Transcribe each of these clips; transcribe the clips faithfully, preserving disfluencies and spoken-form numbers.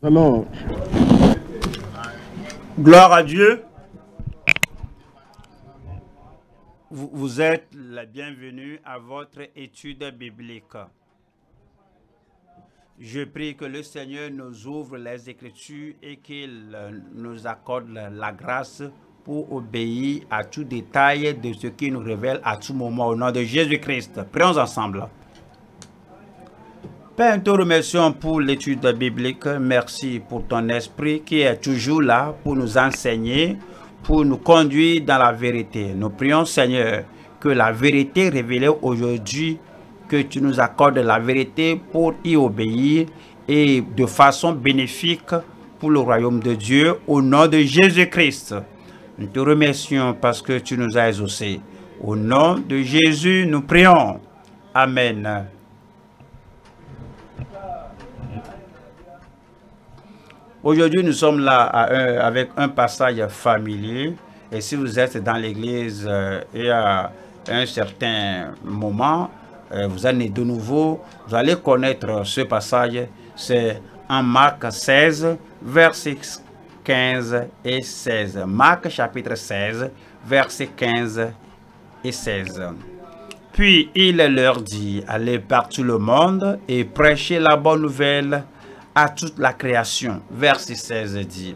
Alors, gloire à Dieu. Vous, vous êtes la bienvenue à votre étude biblique. Je prie que le Seigneur nous ouvre les Écritures et qu'il nous accorde la grâce pour obéir à tout détail de ce qu'il nous révèle à tout moment au nom de Jésus-Christ. Prions ensemble. Père, nous te remercions pour l'étude biblique. Merci pour ton esprit qui est toujours là pour nous enseigner, pour nous conduire dans la vérité. Nous prions, Seigneur, que la vérité révélée aujourd'hui, que tu nous accordes la vérité pour y obéir et de façon bénéfique pour le royaume de Dieu au nom de Jésus-Christ. Nous te remercions parce que tu nous as exaucés. Au nom de Jésus, nous prions. Amen. Aujourd'hui, nous sommes là à un, avec un passage familier. Et si vous êtes dans l'église euh, et à un certain moment, euh, vous allez de nouveau, vous allez connaître ce passage. C'est en Marc seize, versets quinze et seize. Marc chapitre seize, versets quinze et seize. Puis il leur dit, allez par tout le monde et prêchez la bonne nouvelle à toute la création. Verset seize dit,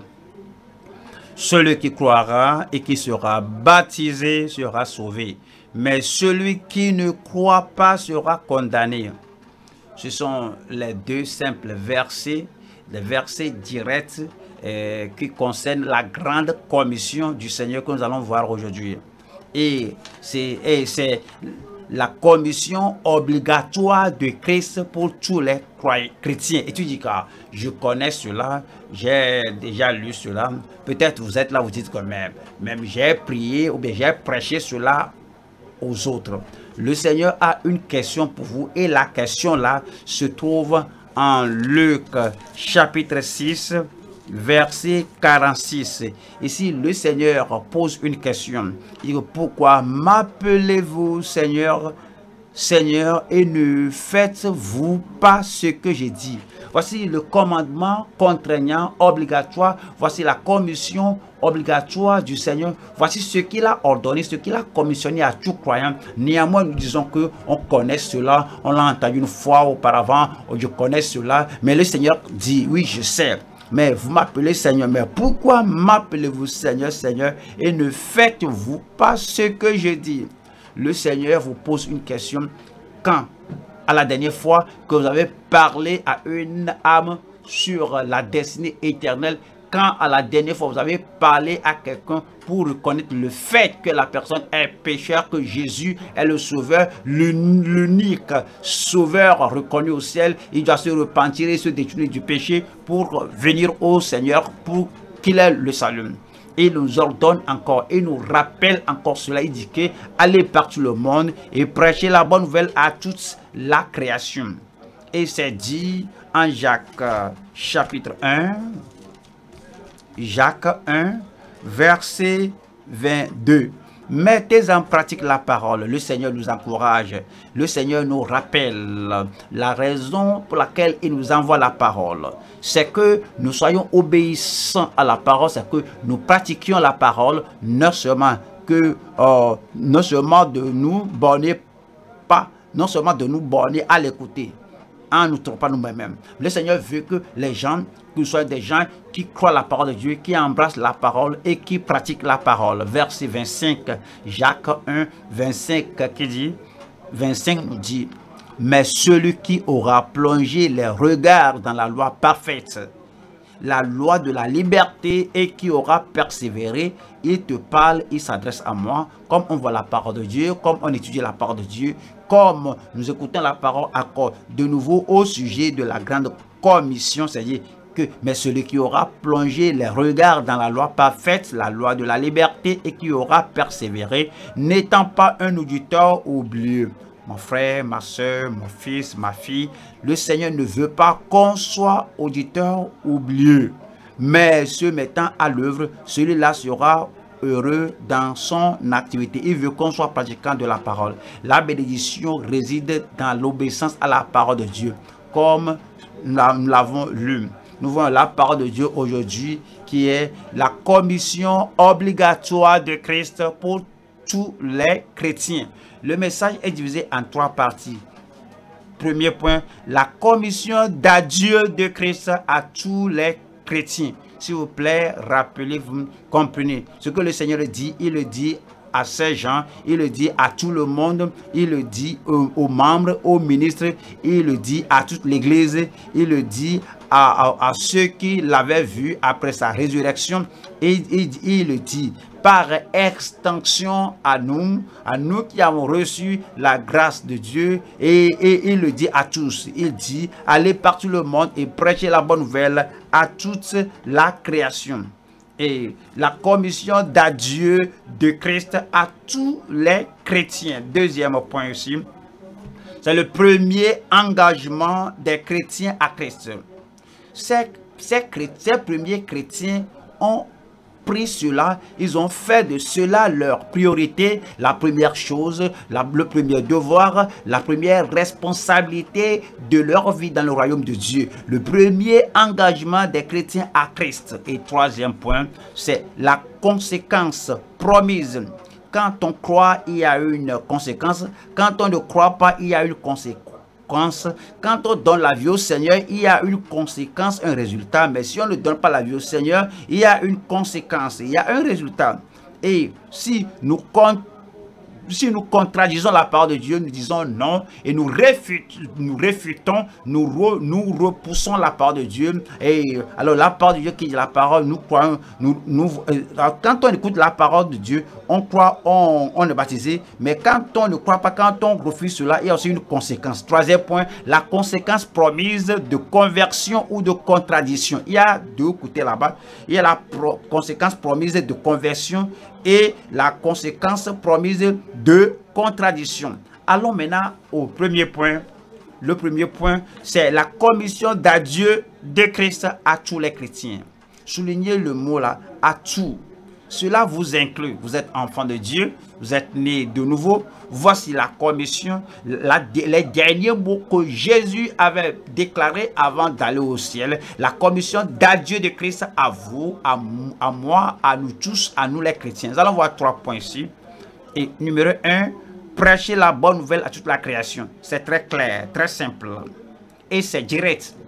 celui qui croira et qui sera baptisé sera sauvé, mais celui qui ne croit pas sera condamné. Ce sont les deux simples versets, les versets directs euh, qui concernent la grande commission du Seigneur que nous allons voir aujourd'hui. Et c'est la commission obligatoire de Christ pour tous les chrétiens. Et tu dis que je connais cela, j'ai déjà lu cela. Peut-être vous êtes là, vous dites que même, même j'ai prié ou bien j'ai prêché cela aux autres. Le Seigneur a une question pour vous et la question là se trouve en Luc chapitre six, verset quarante-six. Ici, le Seigneur pose une question. Il dit, pourquoi m'appelez-vous Seigneur, Seigneur, et ne faites-vous pas ce que j'ai dit? Voici le commandement contraignant, obligatoire. Voici la commission obligatoire du Seigneur. Voici ce qu'il a ordonné, ce qu'il a commissionné à tout croyant. Néanmoins, nous disons que on connaît cela, on l'a entendu une fois auparavant, je connais cela. Mais le Seigneur dit, oui, je sais. Mais vous m'appelez Seigneur. Mais pourquoi m'appelez-vous Seigneur, Seigneur, et ne faites-vous pas ce que je dis? Le Seigneur vous pose une question. Quand, à la dernière fois que vous avez parlé à une âme sur la destinée éternelle, quand à la dernière fois vous avez parlé à quelqu'un pour reconnaître le fait que la personne est pécheur, que Jésus est le sauveur, l'unique sauveur reconnu au ciel, il doit se repentir et se détourner du péché pour venir au Seigneur, pour qu'il ait le salut. Il nous ordonne encore, et nous rappelle encore cela. Il dit que allez par tout le monde et prêchez la bonne nouvelle à toute la création. Et c'est dit en Jacques chapitre un, Jacques un, verset vingt-deux. Mettez en pratique la parole. Le Seigneur nous encourage. Le Seigneur nous rappelle la raison pour laquelle il nous envoie la parole. C'est que nous soyons obéissants à la parole. C'est que nous pratiquions la parole. Non seulement que euh, non seulement de nous borner pas, non seulement de nous borner à l'écouter, en nous trompant nous-mêmes. Le Seigneur veut que les gens, que nous soyons des gens qui croient la parole de Dieu, qui embrassent la parole et qui pratiquent la parole. Verset vingt-cinq, Jacques un, vingt-cinq, qui dit, vingt-cinq nous dit, mais celui qui aura plongé les regards dans la loi parfaite, la loi de la liberté, et qui aura persévéré, il te parle, il s'adresse à moi, comme on voit la parole de Dieu, comme on étudie la parole de Dieu, comme nous écoutons la parole encore de nouveau au sujet de la grande commission, c'est-à-dire que, mais celui qui aura plongé les regards dans la loi parfaite, la loi de la liberté, et qui aura persévéré, n'étant pas un auditeur oublieux. Mon frère, ma soeur, mon fils, ma fille, le Seigneur ne veut pas qu'on soit auditeur oublieux, mais se mettant à l'œuvre, celui-là sera heureux dans son activité. Il veut qu'on soit pratiquant de la parole. La bénédiction réside dans l'obéissance à la parole de Dieu, comme nous l'avons lu. nous voyons la parole de Dieu aujourd'hui qui est la commission obligatoire de Christ pour tous les chrétiens. Le message est divisé en trois parties. Premier point, la commission d'adieu de Christ à tous les chrétiens. S'il vous plaît, rappelez-vous, comprenez ce que le Seigneur dit. Il le dit à ces gens, il le dit à tout le monde, il le dit aux, aux membres, aux ministres, il le dit à toute l'église, il le dit à, à, à ceux qui l'avaient vu après sa résurrection, et il, il le dit par extension à nous, à nous qui avons reçu la grâce de Dieu, et, et il le dit à tous. Il dit, allez par tout le monde et prêchez la bonne nouvelle à toute la création. Et la commission d'adieu de Christ à tous les chrétiens. Deuxième point aussi, c'est le premier engagement des chrétiens à Christ. Ces, ces, ces premiers chrétiens ont pris cela, ils ont fait de cela leur priorité, la première chose, la, le premier devoir, la première responsabilité de leur vie dans le royaume de Dieu. Le premier engagement des chrétiens à Christ. Et troisième point, c'est la conséquence promise. Quand on croit, il y a une conséquence. Quand on ne croit pas, il y a une conséquence. Quand on donne la vie au Seigneur, il y a une conséquence, un résultat. Mais si on ne donne pas la vie au Seigneur, il y a une conséquence, il y a un résultat. Et si nous comptons, si nous contradisons la parole de Dieu, nous disons non et nous réfutons, nous, réfutons, nous, re, nous repoussons la parole de Dieu. Et alors la parole de Dieu qui dit la parole, nous croyons, nous, nous, euh, quand on écoute la parole de Dieu, on croit, on, on est baptisé. Mais quand on ne croit pas, quand on refuse cela, il y a aussi une conséquence. Troisième point, la conséquence promise de conversion ou de contradiction. Il y a deux côtés là-bas. Il y a la pro, conséquence promise de conversion et la conséquence promise de contradiction. Allons maintenant au premier point. Le premier point, c'est la commission d'adieu de Christ à tous les chrétiens. Soulignez le mot là, à tous. Cela vous inclut. Vous êtes enfant de Dieu, vous êtes né de nouveau. Voici la commission, la, les derniers mots que Jésus avait déclarés avant d'aller au ciel. La commission d'adieu de Christ à vous, à, à moi, à nous tous, à nous les chrétiens. Nous allons voir trois points ici. Et numéro un, prêcher la bonne nouvelle à toute la création. C'est très clair, très simple. Et c'est direct.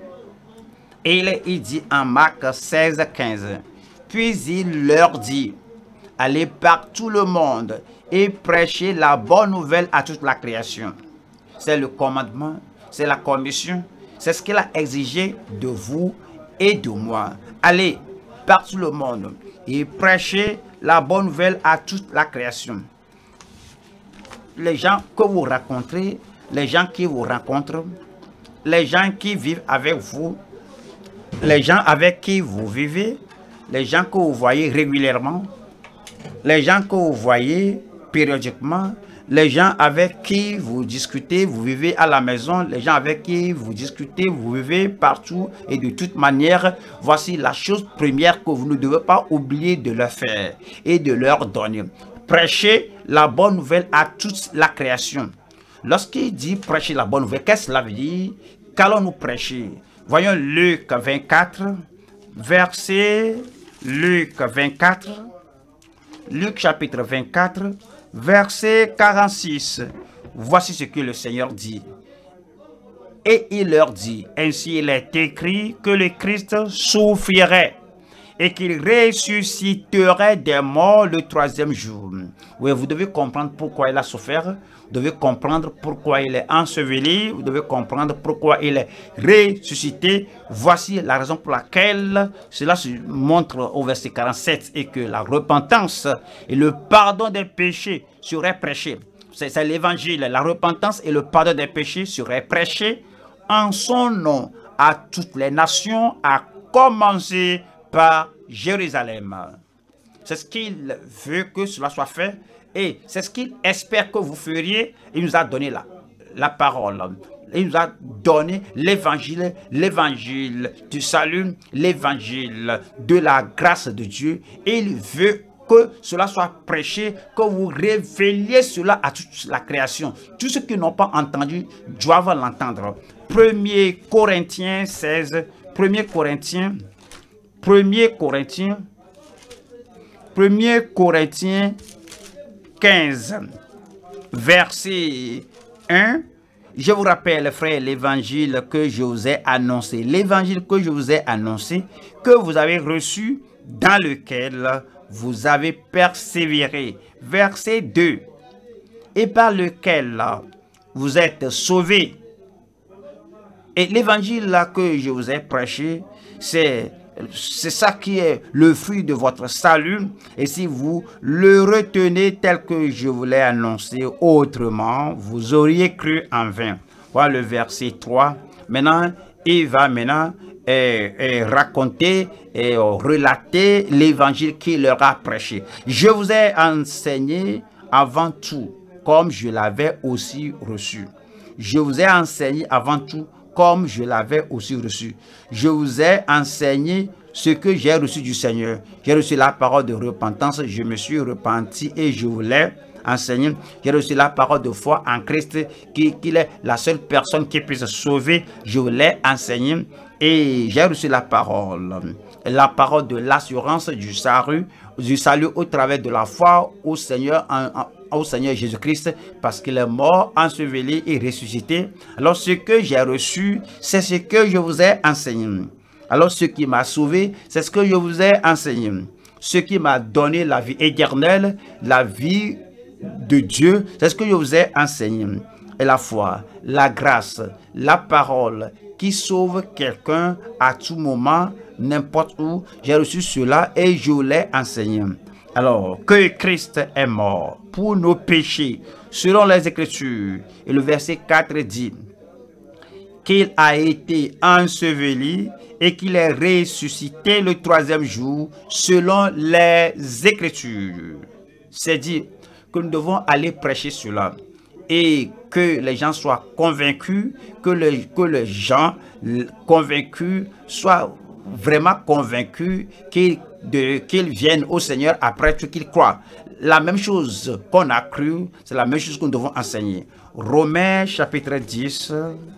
Et il, il dit en Marc seize, quinze. Puis il leur dit, allez par tout le monde et prêchez la bonne nouvelle à toute la création. C'est le commandement, c'est la commission, c'est ce qu'il a exigé de vous et de moi. Allez par tout le monde et prêchez la bonne nouvelle à toute la création. Les gens que vous rencontrez, les gens qui vous rencontrent, les gens qui vivent avec vous, les gens avec qui vous vivez, les gens que vous voyez régulièrement, les gens que vous voyez périodiquement, les gens avec qui vous discutez, vous vivez à la maison, les gens avec qui vous discutez, vous vivez partout et de toute manière, voici la chose première que vous ne devez pas oublier de leur faire et de leur donner. Prêchez la bonne nouvelle à toute la création. Lorsqu'il dit prêcher la bonne nouvelle, qu'est-ce que cela veut dire? Qu'allons-nous prêcher? Voyons Luc vingt-quatre, verset Luc vingt-quatre, Luc chapitre vingt-quatre, verset quarante-six. Voici ce que le Seigneur dit. Et il leur dit, ainsi il est écrit que le Christ souffrirait et qu'il ressusciterait des morts le troisième jour. Oui, vous devez comprendre pourquoi il a souffert. Vous devez comprendre pourquoi il est enseveli. Vous devez comprendre pourquoi il est ressuscité. Voici la raison pour laquelle cela se montre au verset quarante-sept et que la repentance et le pardon des péchés seraient prêchés. C'est l'évangile. La repentance et le pardon des péchés seraient prêchés en son nom à toutes les nations, à commencer par Jérusalem. C'est ce qu'il veut que cela soit fait et c'est ce qu'il espère que vous feriez. Il nous a donné la, la parole. Il nous a donné l'évangile, l'évangile du salut, l'évangile de la grâce de Dieu. Et il veut que cela soit prêché, que vous révéliez cela à toute la création. Tous ceux qui n'ont pas entendu doivent l'entendre. premier Corinthiens seize, premier Corinthiens, premier Corinthiens, premier Corinthiens quinze, verset un. Je vous rappelle, frères, l'évangile que je vous ai annoncé, l'évangile que je vous ai annoncé, que vous avez reçu, dans lequel vous avez persévéré. Verset deux. Et par lequel vous êtes sauvés. Et l'évangile que je vous ai prêché, c'est c'est ça qui est le fruit de votre salut. Et si vous le retenez tel que je vous l'ai annoncé, autrement, vous auriez cru en vain. Voilà le verset trois. Maintenant, il va maintenant et, et raconter et relater l'évangile qu'il leur a prêché. Je vous ai enseigné avant tout, comme je l'avais aussi reçu. Je vous ai enseigné avant tout, comme je l'avais aussi reçu. Je vous ai enseigné ce que j'ai reçu du Seigneur. J'ai reçu la parole de repentance, je me suis repenti et je vous l'ai enseigné. J'ai reçu la parole de foi en Christ, qu'il est la seule personne qui puisse sauver. Je vous l'ai enseigné et j'ai reçu la parole. La parole de l'assurance du salut, du salut au travers de la foi au Seigneur en, en au Seigneur Jésus-Christ, parce qu'il est mort, enseveli et ressuscité. Alors ce que j'ai reçu, c'est ce que je vous ai enseigné. Alors ce qui m'a sauvé, c'est ce que je vous ai enseigné. Ce qui m'a donné la vie éternelle, la vie de Dieu, c'est ce que je vous ai enseigné. Et la foi, la grâce, la parole qui sauve quelqu'un à tout moment, n'importe où, j'ai reçu cela et je vous l'ai enseigné. Alors, que Christ est mort pour nos péchés, selon les Écritures. Et le verset quatre dit qu'il a été enseveli et qu'il est ressuscité le troisième jour, selon les Écritures. C'est dit que nous devons aller prêcher cela et que les gens soient convaincus, que, le, que les gens convaincus soient vraiment convaincus qu'ils qu'ils viennent au Seigneur après tout qu'ils croient. La même chose qu'on a cru, c'est la même chose que nous devons enseigner. Romains chapitre dix.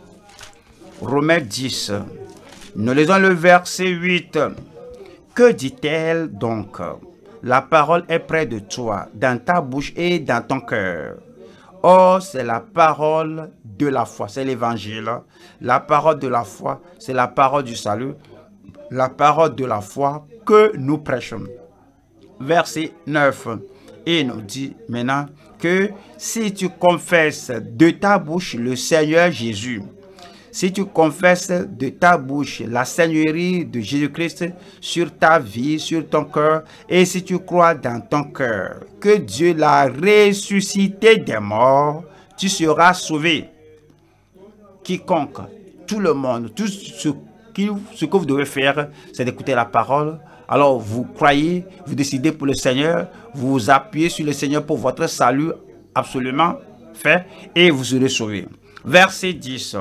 Romains dix. Nous lisons le verset huit. Que dit-elle donc? La parole est près de toi, dans ta bouche et dans ton cœur. Or, c'est la parole de la foi, c'est l'évangile. La parole de la foi, c'est la parole du salut. La parole de la foi que nous prêchons. Verset neuf. Et nous dit maintenant que si tu confesses de ta bouche le Seigneur Jésus, si tu confesses de ta bouche la Seigneurie de Jésus-Christ sur ta vie, sur ton cœur, et si tu crois dans ton cœur que Dieu l'a ressuscité des morts, tu seras sauvé. Quiconque, tout le monde, tout ce Ce que vous devez faire, c'est d'écouter la parole. Alors, vous croyez, vous décidez pour le Seigneur, vous vous appuyez sur le Seigneur pour votre salut absolument fait et vous serez sauvés. Verset dix.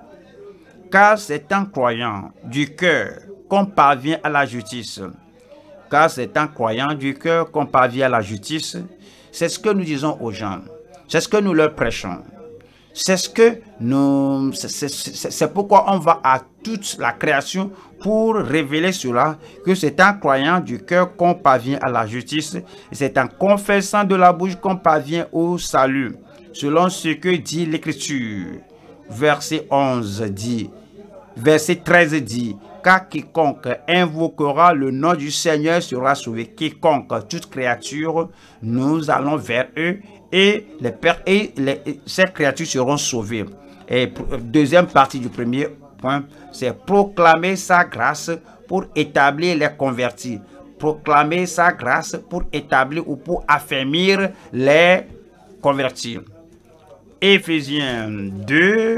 Car c'est en croyant du cœur qu'on parvient à la justice. Car c'est en croyant du cœur qu'on parvient à la justice. C'est ce que nous disons aux gens. C'est ce que nous leur prêchons. C'est ce que nous, c'est pourquoi on va à toute la création pour révéler cela, que c'est en croyant du cœur qu'on parvient à la justice, et c'est en confessant de la bouche qu'on parvient au salut, selon ce que dit l'Écriture. Verset onze dit, verset treize dit, car quiconque invoquera le nom du Seigneur sera sauvé. Quiconque, toute créature, nous allons vers eux et, les pères, et les, ces créatures seront sauvées. Et deuxième partie du premier point, c'est proclamer sa grâce pour établir les convertis. Proclamer sa grâce pour établir ou pour affermir les convertis. Éphésiens deux,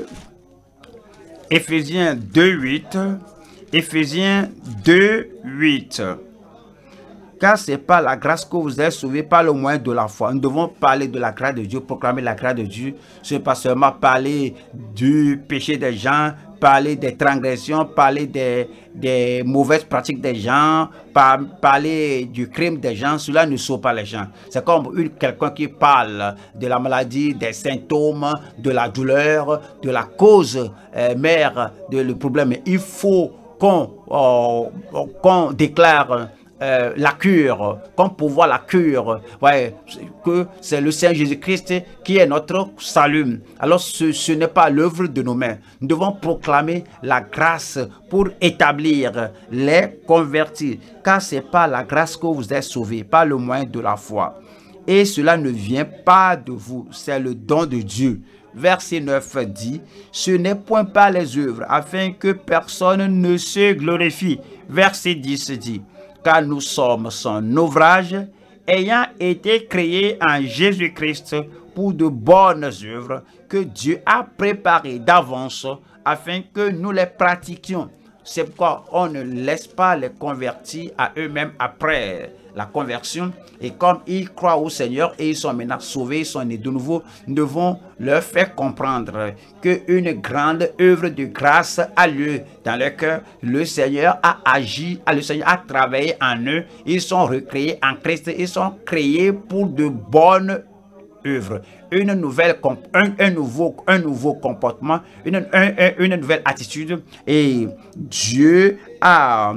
Éphésiens deux, huit, Éphésiens deux, huit. Car c'est par la grâce que vous êtes sauvés par le moyen de la foi. Nous devons parler de la grâce de Dieu, proclamer la grâce de Dieu. Ce n'est pas seulement parler du péché des gens, parler des transgressions, parler des, des mauvaises pratiques des gens, par, parler du crime des gens. Cela ne sauve pas les gens. C'est comme quelqu'un qui parle de la maladie, des symptômes, de la douleur, de la cause euh, mère, de le problème. Il faut qu'on euh, qu'on déclare Euh, la cure, qu'on pourvoit la cure, ouais, que c'est le Seigneur Jésus-Christ qui est notre salut. Alors ce, ce n'est pas l'œuvre de nos mains. Nous devons proclamer la grâce pour établir les convertis, car c'est par la grâce que vous êtes sauvés, par le moyen de la foi. Et cela ne vient pas de vous, c'est le don de Dieu. Verset neuf dit, ce n'est point par les œuvres, afin que personne ne se glorifie. Verset dix dit, car nous sommes son ouvrage, ayant été créés en Jésus-Christ pour de bonnes œuvres que Dieu a préparées d'avance afin que nous les pratiquions. C'est pourquoi on ne laisse pas les convertis à eux-mêmes après la conversion. Et comme ils croient au Seigneur et ils sont maintenant sauvés, ils sont nés de nouveau, nous devons leur faire comprendre qu'une grande œuvre de grâce a lieu dans leur cœur. Le Seigneur a agi, le Seigneur a travaillé en eux. Ils sont recréés en Christ, ils sont créés pour de bonnes œuvres. Une nouvelle, un, un, nouveau, un nouveau comportement, une, un, une nouvelle attitude. Et Dieu a...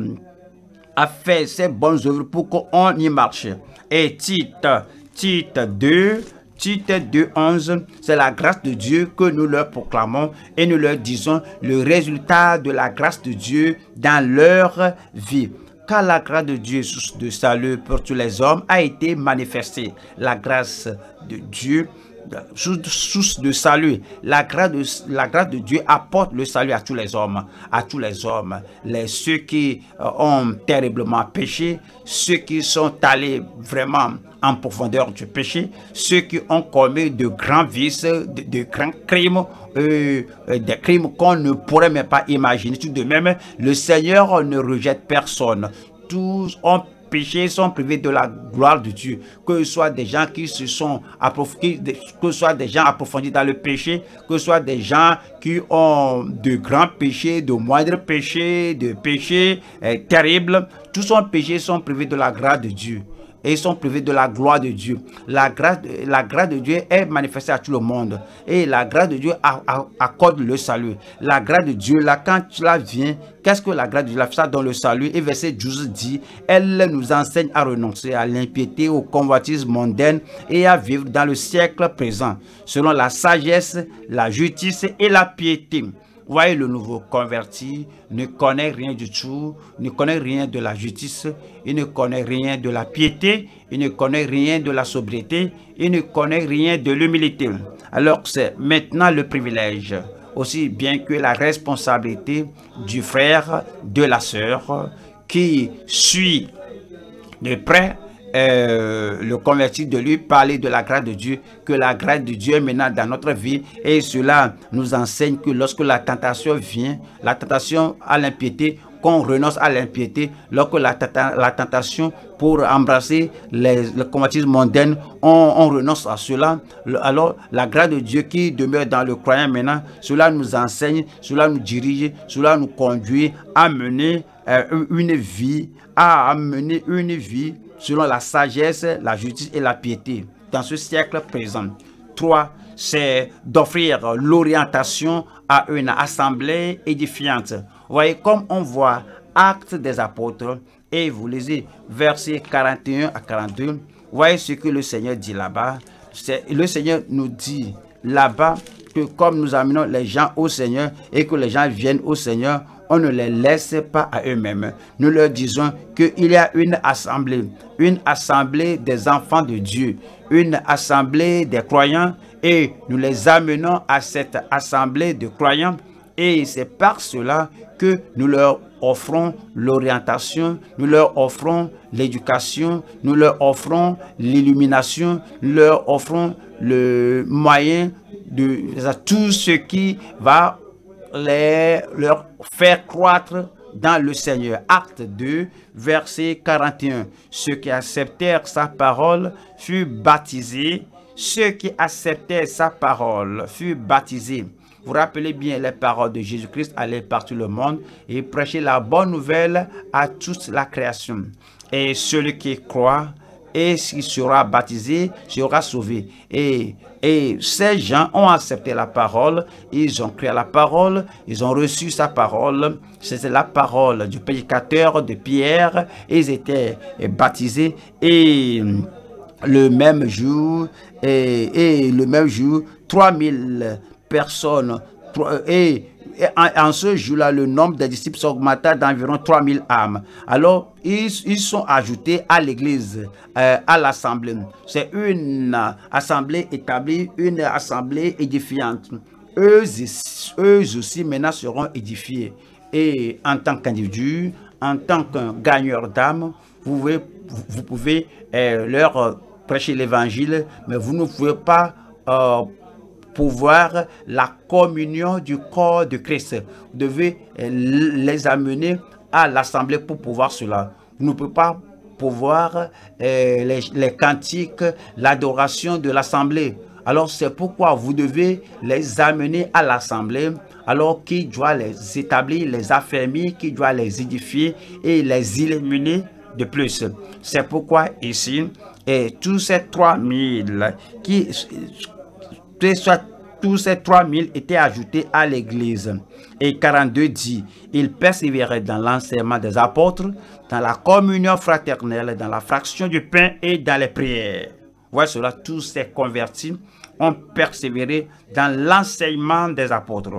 a fait ces bonnes œuvres pour qu'on y marche. Et Tite, Tite deux, Tite deux, onze, c'est la grâce de Dieu que nous leur proclamons et nous leur disons le résultat de la grâce de Dieu dans leur vie. Car la grâce de Dieu, source de salut pour tous les hommes, a été manifestée. La grâce de Dieu, source de salut, la grâce de, la grâce de Dieu apporte le salut à tous les hommes, à tous les hommes, les, ceux qui euh, ont terriblement péché, ceux qui sont allés vraiment en profondeur du péché, ceux qui ont commis de grands vices, de, de grands crimes, euh, des crimes qu'on ne pourrait même pas imaginer. Tout de même, le Seigneur ne rejette personne. Tous ont péchés, sont privés de la gloire de Dieu, que ce soit des gens qui se sont approfondis, que ce soit des gens approfondis dans le péché, que ce soit des gens qui ont de grands péchés, de moindres péchés, de péchés euh, terribles. Tous sont péchés, sont privés de la grâce de Dieu. Et ils sont privés de la gloire de Dieu. La grâce, la grâce de Dieu est manifestée à tout le monde. Et la grâce de Dieu a, a, accorde le salut. La grâce de Dieu, là, quand cela vient, qu'est-ce que la grâce de Dieu fait ça dans le salut? Et verset douze dit, elle nous enseigne à renoncer à l'impiété, au convoitisme mondaine et à vivre dans le siècle présent, selon la sagesse, la justice et la piété. Voyez, le nouveau converti ne connaît rien du tout, ne connaît rien de la justice, il ne connaît rien de la piété, il ne connaît rien de la sobriété, il ne connaît rien de l'humilité. Alors c'est maintenant le privilège, aussi bien que la responsabilité du frère, de la sœur, qui suit de près Euh, le converti, de lui parler de la grâce de Dieu, que la grâce de Dieu est maintenant dans notre vie, et cela nous enseigne que lorsque la tentation vient, la tentation à l'impiété, qu'on renonce à l'impiété, lorsque la, la tentation pour embrasser les, le convoitisme mondain, on, on renonce à cela. Alors la grâce de Dieu qui demeure dans le croyant maintenant, cela nous enseigne, cela nous dirige, cela nous conduit à mener euh, une vie, à mener une vie selon la sagesse, la justice et la piété dans ce siècle présent. Trois, c'est d'offrir l'orientation à une assemblée édifiante. Vous voyez, comme on voit Actes des Apôtres, et vous lisez versets quarante et un à quarante-deux, vous voyez ce que le Seigneur dit là-bas. Le Seigneur nous dit là-bas que comme nous amenons les gens au Seigneur et que les gens viennent au Seigneur, on ne les laisse pas à eux-mêmes. Nous leur disons qu'il y a une assemblée, une assemblée des enfants de Dieu, une assemblée des croyants, et nous les amenons à cette assemblée de croyants, et c'est par cela que nous leur offrons l'orientation, nous leur offrons l'éducation, nous leur offrons l'illumination, nous leur offrons le moyen de tout ce qui va les, leur faire croître dans le Seigneur. Acte deux, verset quarante et un. Ceux qui acceptèrent sa parole furent baptisés. Ceux qui acceptèrent sa parole furent baptisés. Vous rappelez bien les paroles de Jésus-Christ, aller partout le monde et prêcher la bonne nouvelle à toute la création. Et celui qui croit et qui sera baptisé sera sauvé. Et, et ces gens ont accepté la parole, ils ont cru à la parole, ils ont reçu sa parole. C'était la parole du prédicateur de Pierre. Ils étaient baptisés et le même jour, et, et le même jour, trois mille personnes, et Et en, en ce jour-là, le nombre des disciples s'augmenta d'environ trois mille âmes. Alors, ils, ils sont ajoutés à l'église, euh, à l'assemblée. C'est une euh, assemblée établie, une assemblée édifiante. Eux, eux aussi, maintenant, seront édifiés. Et en tant qu'individu, en tant qu'un gagneur d'âmes, vous pouvez, vous, vous pouvez euh, leur euh, prêcher l'évangile, mais vous ne pouvez pas euh, pouvoir la communion du corps de Christ. Vous devez les amener à l'assemblée pour pouvoir cela. Vous ne pouvez pas pouvoir euh, les, les cantiques, l'adoration de l'assemblée. Alors c'est pourquoi vous devez les amener à l'assemblée. Alors qui doit les établir, les affermir, qui doit les édifier et les illuminer de plus. C'est pourquoi ici, et tous ces trois mille qui... Soit tous ces trois mille étaient ajoutés à l'église. Et quarante-deux dit, ils persévéraient dans l'enseignement des apôtres, dans la communion fraternelle, dans la fraction du pain et dans les prières. Voilà cela, tous ces convertis ont persévéré dans l'enseignement des apôtres.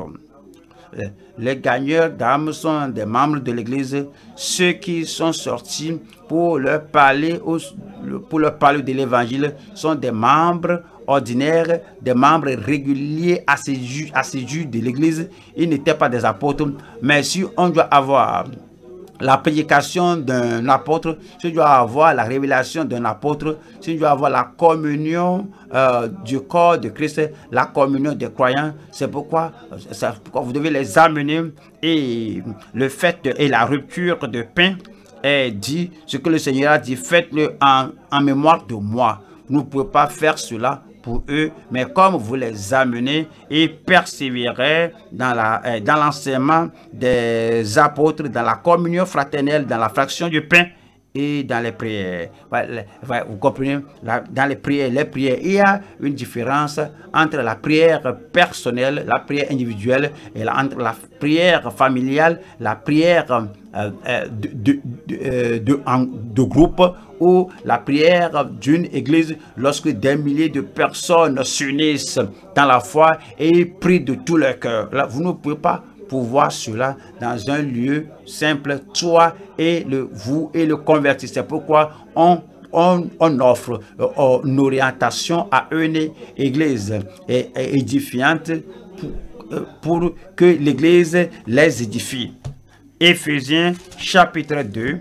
Les gagneurs d'âmes sont des membres de l'église, ceux qui sont sortis pour leur parler, pour leur parler de l'évangile sont des membres ordinaires, des membres réguliers, assidus, assidus de l'église. Ils n'étaient pas des apôtres, mais si on doit avoir la prédication d'un apôtre, si on doit avoir la révélation d'un apôtre, si on doit avoir la communion euh, du corps de Christ, la communion des croyants, c'est pourquoi, pourquoi vous devez les amener. Et le fait de, et la rupture de pain est dit, ce que le Seigneur a dit, faites-le en, en mémoire de moi. Vous ne pouvez pas faire cela pour eux, mais comme vous les amenez et persévérez dans la euh, dans l'enseignement des apôtres, dans la communion fraternelle, dans la fraction du pain et dans les prières. Vous comprenez, dans les prières, les prières, il y a une différence entre la prière personnelle, la prière individuelle, et la, entre la prière familiale, la prière euh, de, de, de, de, en, de groupe, ou la prière d'une église lorsque des milliers de personnes s'unissent dans la foi et prient de tout leur cœur. Là, vous ne pouvez pas pouvoir cela dans un lieu simple, toi et le vous et le converti. C'est pourquoi on, on, on offre euh, une orientation à une église et, et édifiante pour, euh, pour que l'église les édifie. Éphésiens chapitre deux,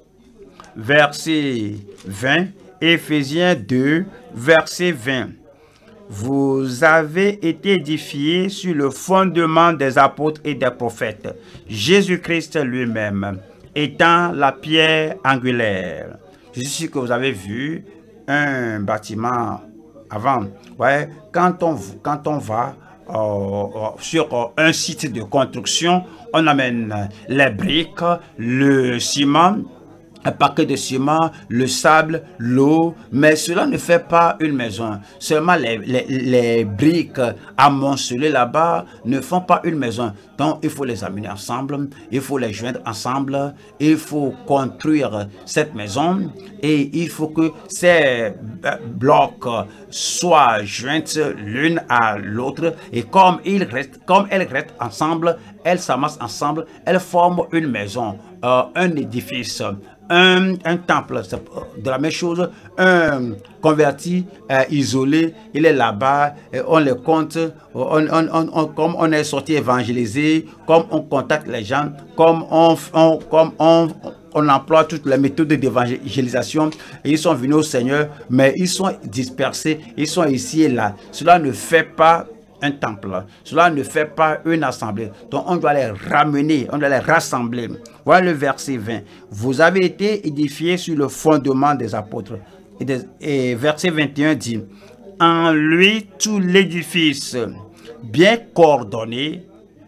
verset vingt. Éphésiens deux, verset vingt. Vous avez été édifiés sur le fondement des apôtres et des prophètes, Jésus-Christ lui-même étant la pierre angulaire. Je suis sûr que vous avez vu un bâtiment avant. Ouais, quand on, quand on va euh, sur un site de construction, on amène les briques, le ciment, un paquet de ciment, le sable, l'eau, mais cela ne fait pas une maison. Seulement les, les, les briques amoncelées là-bas ne font pas une maison. Donc il faut les amener ensemble, il faut les joindre ensemble, il faut construire cette maison et il faut que ces blocs soient joints l'une à l'autre et comme ils restent, comme elles restent ensemble, elles s'amassent ensemble, elles forment une maison, euh, un édifice. Un, un temple, de la même chose, un converti euh, isolé, il est là-bas, on les compte, on, on, on, on, comme on est sorti évangéliser, comme on contacte les gens, comme on, on, comme on, on emploie toutes les méthodes d'évangélisation, et ils sont venus au Seigneur, mais ils sont dispersés, ils sont ici et là. Cela ne fait pas un temple. Cela ne fait pas une assemblée. Donc on doit les ramener, on doit les rassembler. Voilà le verset vingt. Vous avez été édifiés sur le fondement des apôtres. Et, des, et verset vingt et un dit, en lui tout l'édifice bien coordonné,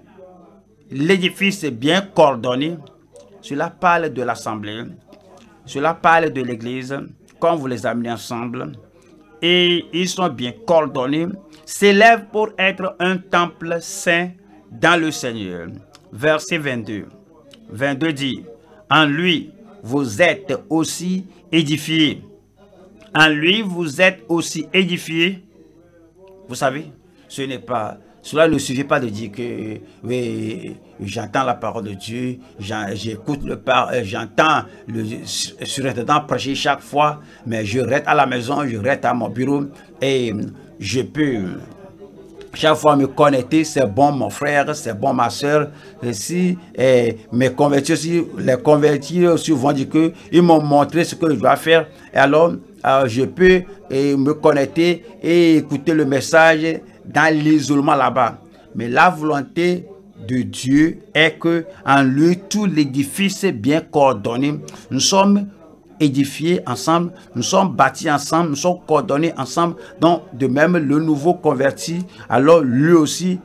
l'édifice bien coordonné, cela parle de l'assemblée, cela parle de l'église, quand vous les amenez ensemble, et ils sont bien coordonnés, s'élèvent pour être un temple saint dans le Seigneur. Verset vingt-deux. vingt-deux dit, en lui, vous êtes aussi édifiés. En lui, vous êtes aussi édifiés. Vous savez, ce n'est pas, cela ne suffit pas de dire que oui, j'entends la parole de Dieu, j'écoute le par, j'entends le surintendant prêcher chaque fois, mais je reste à la maison, je reste à mon bureau et je peux chaque fois me connecter. C'est bon mon frère, c'est bon ma soeur. Si eh, mes convertis aussi, les convertis aussi vont dire que ils m'ont montré ce que je dois faire, et alors euh, je peux eh, me connecter et écouter le message dans l'isolement là-bas. Mais la volonté de Dieu est que en lui tout l'édifice est bien coordonné. Nous sommes édifiés ensemble, nous sommes bâtis ensemble, nous sommes coordonnés ensemble. Donc de même le nouveau converti, alors lui aussi,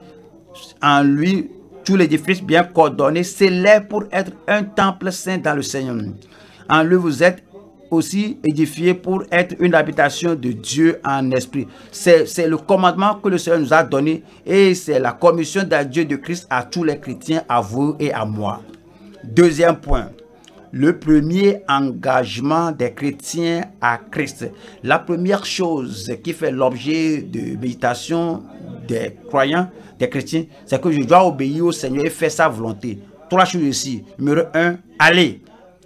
en lui tout l'édifice bien coordonné s'élève pour être un temple saint dans le Seigneur. En lui vous êtes aussi édifié pour être une habitation de Dieu en esprit. C'est le commandement que le Seigneur nous a donné et c'est la commission d'adieu de Christ à tous les chrétiens, à vous et à moi. Deuxième point, le premier engagement des chrétiens à Christ. La première chose qui fait l'objet de méditation des croyants, des chrétiens, c'est que je dois obéir au Seigneur et faire sa volonté. Trois choses ici. Numéro un, allez.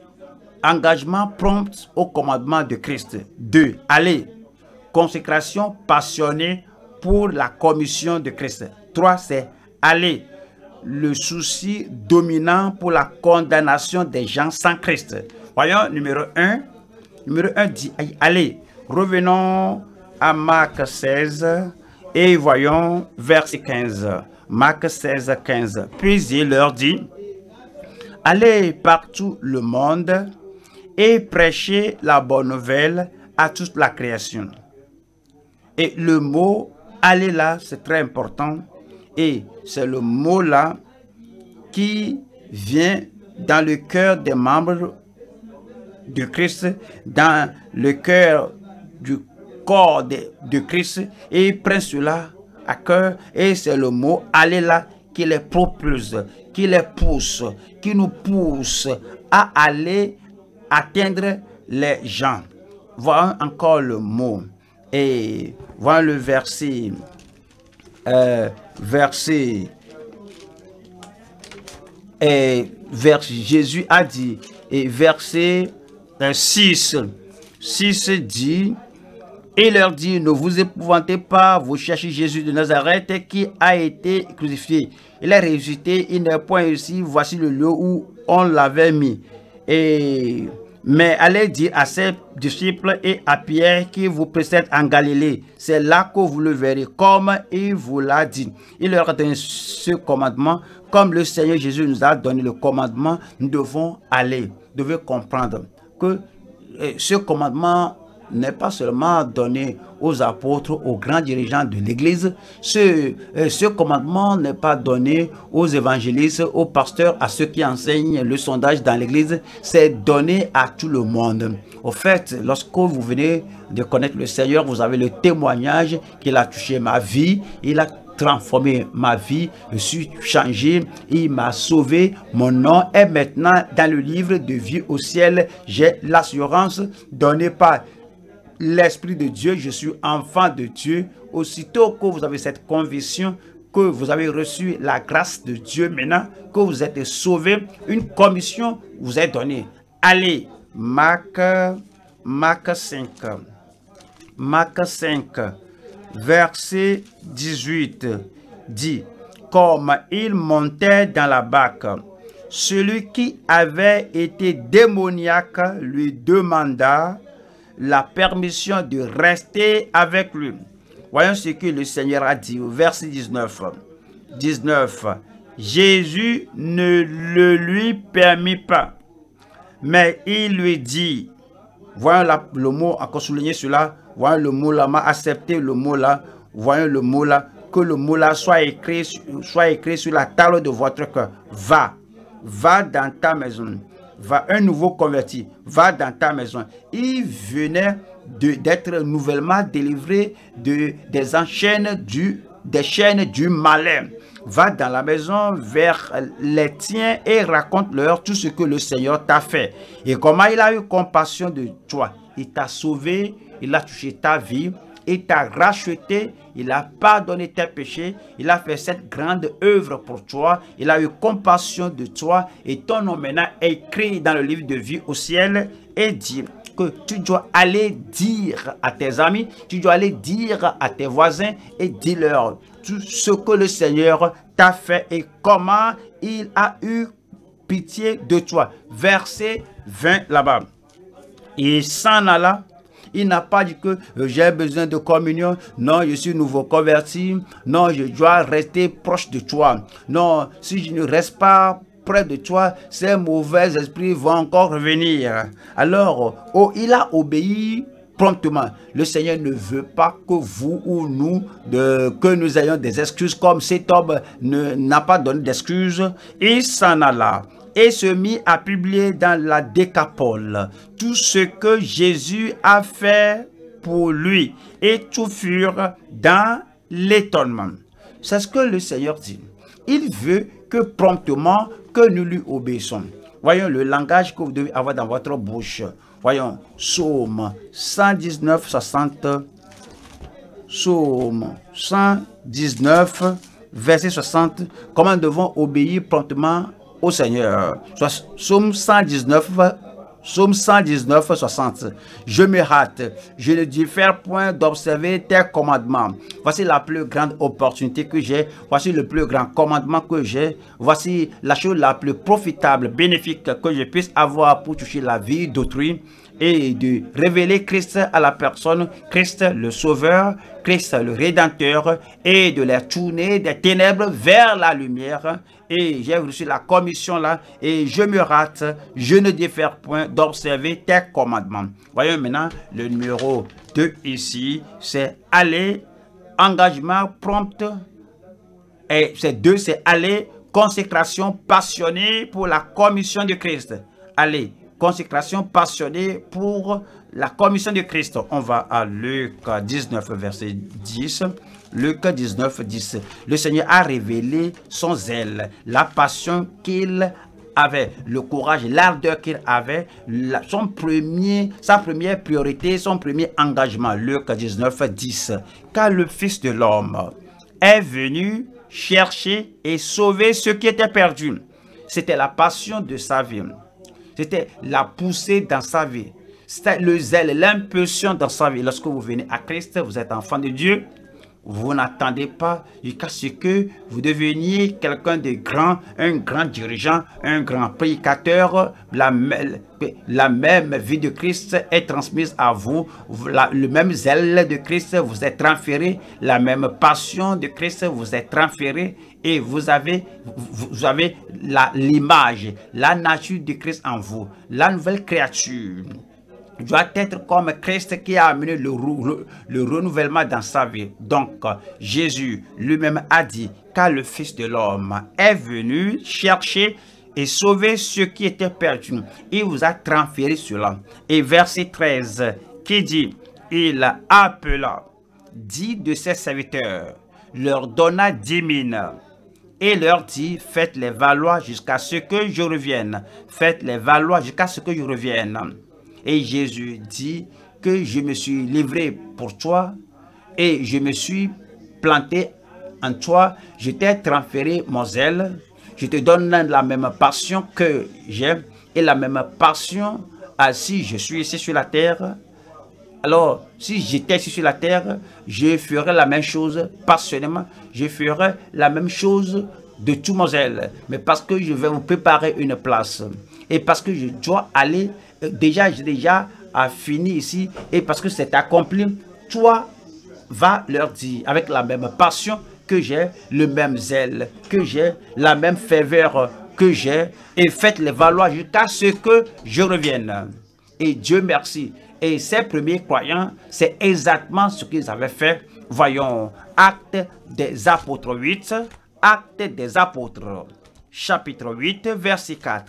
Engagement prompt au commandement de Christ. deux. Allez. Consécration passionnée pour la commission de Christ. trois. C'est aller. Le souci dominant pour la condamnation des gens sans Christ. Voyons, numéro un. Numéro un dit, allez. Revenons à Marc seize et voyons verset quinze. Marc seize, quinze. Puis il leur dit, allez partout le monde et prêchez la bonne nouvelle à toute la création. Et le mot « aller » là, c'est très important. Et c'est le mot là qui vient dans le cœur des membres de Christ, dans le cœur du corps de, de Christ. Et il prend cela à cœur. Et c'est le mot « aller » là qui les propulse, qui les pousse, qui nous pousse à aller atteindre les gens. Voyons encore le mot et voyons le verset euh, verset et vers Jésus a dit et verset euh, six six dit, et leur dit, ne vous épouvantez pas, vous cherchez Jésus de Nazareth qui a été crucifié. Il est ressuscité, il n'est point ici, voici le lieu où on l'avait mis. Et, mais allez dire à ses disciples et à Pierre qui vous précède en Galilée. C'est là que vous le verrez, comme il vous l'a dit. Il leur a donné ce commandement. Comme le Seigneur Jésus nous a donné le commandement, nous devons aller. Vous devez comprendre que ce commandement n'est pas seulement donné aux apôtres, aux grands dirigeants de l'Église. Ce, ce commandement n'est pas donné aux évangélistes, aux pasteurs, à ceux qui enseignent le sondage dans l'Église. C'est donné à tout le monde. Au fait, lorsque vous venez de connaître le Seigneur, vous avez le témoignage qu'il a touché ma vie. Il a transformé ma vie, je suis changé, il m'a sauvé, mon nom est maintenant dans le livre de vie au ciel. J'ai l'assurance donnée par l'Esprit de Dieu, je suis enfant de Dieu. Aussitôt que vous avez cette conviction, que vous avez reçu la grâce de Dieu, maintenant que vous êtes sauvé, une commission vous est donnée. Allez, Marc, Marc cinq, Marc cinq, verset dix-huit, dit, comme il montait dans la barque, celui qui avait été démoniaque lui demanda la permission de rester avec lui. Voyons ce que le Seigneur a dit au verset dix-neuf. dix-neuf. Jésus ne le lui permit pas, mais il lui dit, voyons la, le mot, encore souligner cela, voyons le mot là, m'a accepté le mot là, voyons le mot là, que le mot là soit écrit, soit écrit sur la table de votre cœur. Va, va dans ta maison. va, un nouveau converti, va dans ta maison. Il venait d'être nouvellement délivré de, des enchaînes du, des chaînes du malin. Va dans la maison vers les tiens et raconte-leur tout ce que le Seigneur t'a fait. Et comment il a eu compassion de toi. Il t'a sauvé, il a touché ta vie, il t'a racheté, il a pardonné tes péchés, il a fait cette grande œuvre pour toi, il a eu compassion de toi et ton nom maintenant est écrit dans le livre de vie au ciel et dit que tu dois aller dire à tes amis, tu dois aller dire à tes voisins et dis-leur tout ce que le Seigneur t'a fait et comment il a eu pitié de toi. Verset vingt là-bas. Il s'en alla. Il n'a pas dit que euh, j'ai besoin de communion. Non, je suis nouveau converti. Non, je dois rester proche de toi. Non, si je ne reste pas près de toi, ces mauvais esprits vont encore revenir. Alors, oh, il a obéi promptement. Le Seigneur ne veut pas que vous ou nous, de, que nous ayons des excuses comme cet homme n'a pas donné d'excuses. Il s'en alla et se mit à publier dans la Décapole tout ce que Jésus a fait pour lui. Et tous furent dans l'étonnement. C'est ce que le Seigneur dit. Il veut que promptement que nous lui obéissons. Voyons le langage que vous devez avoir dans votre bouche. Voyons, Psaume cent dix-neuf, soixante. Psaume cent dix-neuf, verset soixante. Comment nous devons obéir promptement au Seigneur. Psaume cent dix-neuf, Psaume cent dix-neuf, soixante. Je me hâte, je ne diffère point d'observer tes commandements. Voici la plus grande opportunité que j'ai. Voici le plus grand commandement que j'ai. Voici la chose la plus profitable, bénéfique que je puisse avoir pour toucher la vie d'autrui et de révéler Christ à la personne, Christ le Sauveur, Christ le Rédempteur, et de les tourner des ténèbres vers la lumière. Et j'ai reçu la commission là, et je me rate, je ne diffère point d'observer tes commandements. Voyons maintenant le numéro deux ici, c'est aller, engagement prompt, et c'est deux, c'est aller, consécration passionnée pour la commission de Christ. Allez, consécration passionnée pour la commission de Christ. On va à Luc dix-neuf, verset dix. Luc dix-neuf, dix. Le Seigneur a révélé son zèle, la passion qu'il avait, le courage, l'ardeur qu'il avait, la, son premier, sa première priorité, son premier engagement. Luc dix-neuf, dix. Car le Fils de l'homme est venu chercher et sauver ceux qui étaient perdus. C'était la passion de sa vie. C'était la poussée dans sa vie. C'était le zèle, l'impulsion dans sa vie. Lorsque vous venez à Christ, vous êtes enfant de Dieu. Vous n'attendez pas jusqu'à ce que vous deveniez quelqu'un de grand, un grand dirigeant, un grand prédicateur. La, la même vie de Christ est transmise à vous. La, le même zèle de Christ vous est transféré. La même passion de Christ vous est transférée. Et vous avez, vous avez l'image, la, la nature de Christ en vous. La nouvelle créature doit être comme Christ qui a amené le, le, le renouvellement dans sa vie. Donc, Jésus lui-même a dit, car le Fils de l'homme est venu chercher et sauver ceux qui étaient perdus. Il vous a transféré cela. Et verset treize, qui dit, il appela dix de ses serviteurs, leur donna dix mines, et leur dit, faites-les valoir jusqu'à ce que je revienne. Faites-les valoir jusqu'à ce que je revienne. Et Jésus dit que je me suis livré pour toi et je me suis planté en toi. Je t'ai transféré mon zèle. Je te donne la même passion que j'ai et la même passion à si je suis ici sur la terre. Alors, si j'étais ici sur la terre, je ferais la même chose passionnément. Je ferais la même chose de tout mon zèle. Mais parce que je vais vous préparer une place et parce que je dois aller, déjà, j'ai déjà fini ici et parce que c'est accompli, toi, va leur dire avec la même passion que j'ai, le même zèle que j'ai, la même ferveur que j'ai, et faites-les valoir jusqu'à ce que je revienne. Et Dieu merci. Et ces premiers croyants, c'est exactement ce qu'ils avaient fait. Voyons, Actes des Apôtres huit, Actes des Apôtres, chapitre huit, verset quatre.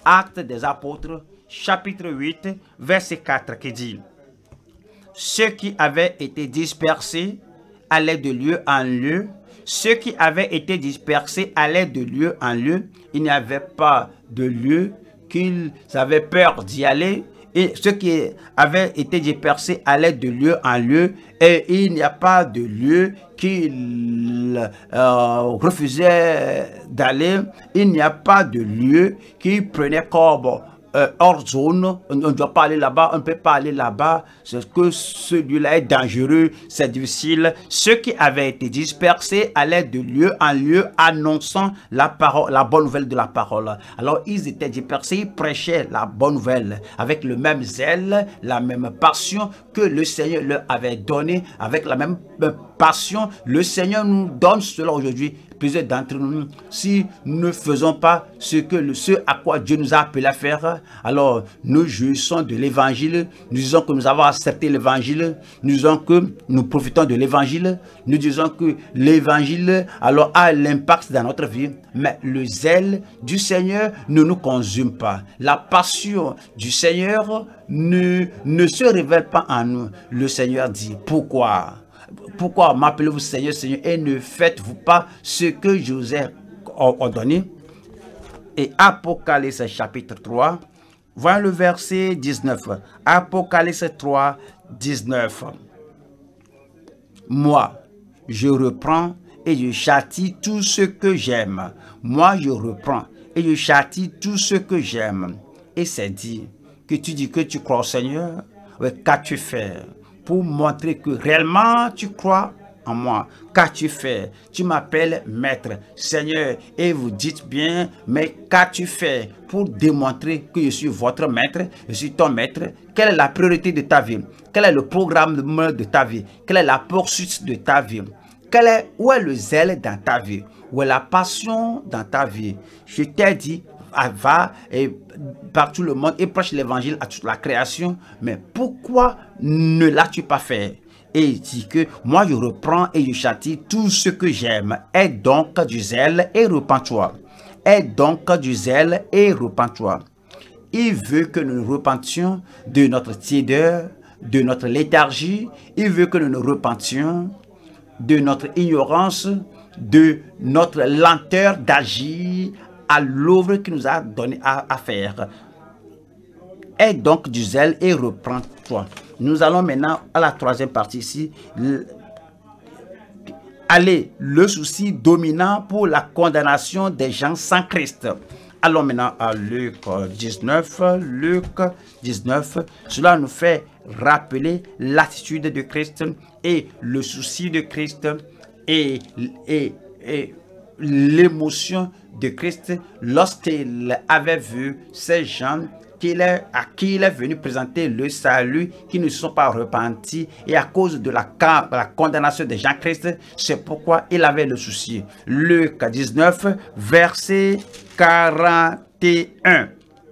Actes des Apôtres, chapitre huit, verset quatre, qui dit: ceux qui avaient été dispersés allaient de lieu en lieu. Ceux qui avaient été dispersés allaient de lieu en lieu. Il n'y avait pas de lieu qu'ils avaient peur d'y aller. Et ceux qui avaient été dispersés allaient de lieu en lieu. Et il n'y a pas de lieu qu'ils euh, refusaient d'aller. Il n'y a pas de lieu qu'ils prenaient comme Euh, hors zone. On ne doit pas aller là-bas, on ne peut pas aller là-bas, c'est que celui-là est dangereux, c'est difficile. Ceux qui avaient été dispersés allaient de lieu en lieu annonçant la parole, la bonne nouvelle de la parole. Alors ils étaient dispersés, ils prêchaient la bonne nouvelle avec le même zèle, la même passion que le Seigneur leur avait donné, avec la même passion. Le Seigneur nous donne cela aujourd'hui. Plusieurs d'entre nous, si nous ne faisons pas ce, que le, ce à quoi Dieu nous a appelé à faire, alors nous jouissons de l'évangile, nous disons que nous avons accepté l'évangile, nous disons que nous profitons de l'évangile, nous disons que l'évangile alors a l'impact dans notre vie, mais le zèle du Seigneur ne nous consume pas. La passion du Seigneur ne, ne se révèle pas en nous. Le Seigneur dit: pourquoi? Pourquoi m'appelez-vous Seigneur, Seigneur, et ne faites-vous pas ce que je vous ai ordonné? Et Apocalypse chapitre trois, voyons le verset dix-neuf. Apocalypse trois, dix-neuf. Moi, je reprends et je châtie tout ce que j'aime. Moi, je reprends et je châtie tout ce que j'aime. Et c'est dit que tu dis que tu crois au Seigneur. Qu'as-tu fait pour montrer que réellement tu crois en moi? Qu'as-tu fait? Tu m'appelles maître, Seigneur, et vous dites bien, mais qu'as-tu fait pour démontrer que je suis votre maître, je suis ton maître? Quelle est la priorité de ta vie? Quel est le programme de ta vie? Quelle est la poursuite de ta vie? Quel est, où est le zèle dans ta vie? Où est la passion dans ta vie? Je t'ai dit, va et par tout le monde et prêche l'évangile à toute la création, mais pourquoi ne l'as-tu pas fait? Et il dit que moi je reprends et je châtie tout ce que j'aime. Aie donc du zèle et repens-toi. Aie donc du zèle et repens-toi. Il veut que nous nous repentions de notre tiédeur, de notre léthargie. Il veut que nous nous repentions de notre ignorance, de notre lenteur d'agir à l'œuvre qu'il nous a donné à, à faire. Aie donc du zèle et reprends-toi. Nous allons maintenant à la troisième partie ici. Allez, le souci dominant pour la condamnation des gens sans Christ. Allons maintenant à Luc dix-neuf. Luc dix-neuf. Cela nous fait rappeler l'attitude de Christ et le souci de Christ et, et, et l'émotion de Christ lorsqu'il avait vu ces gens qu'il est, à qui il est venu présenter le salut, qui ne se sont pas repentis, et à cause de la, la condamnation de Jean-Christ, c'est pourquoi il avait le souci. Luc dix-neuf, verset quarante et un.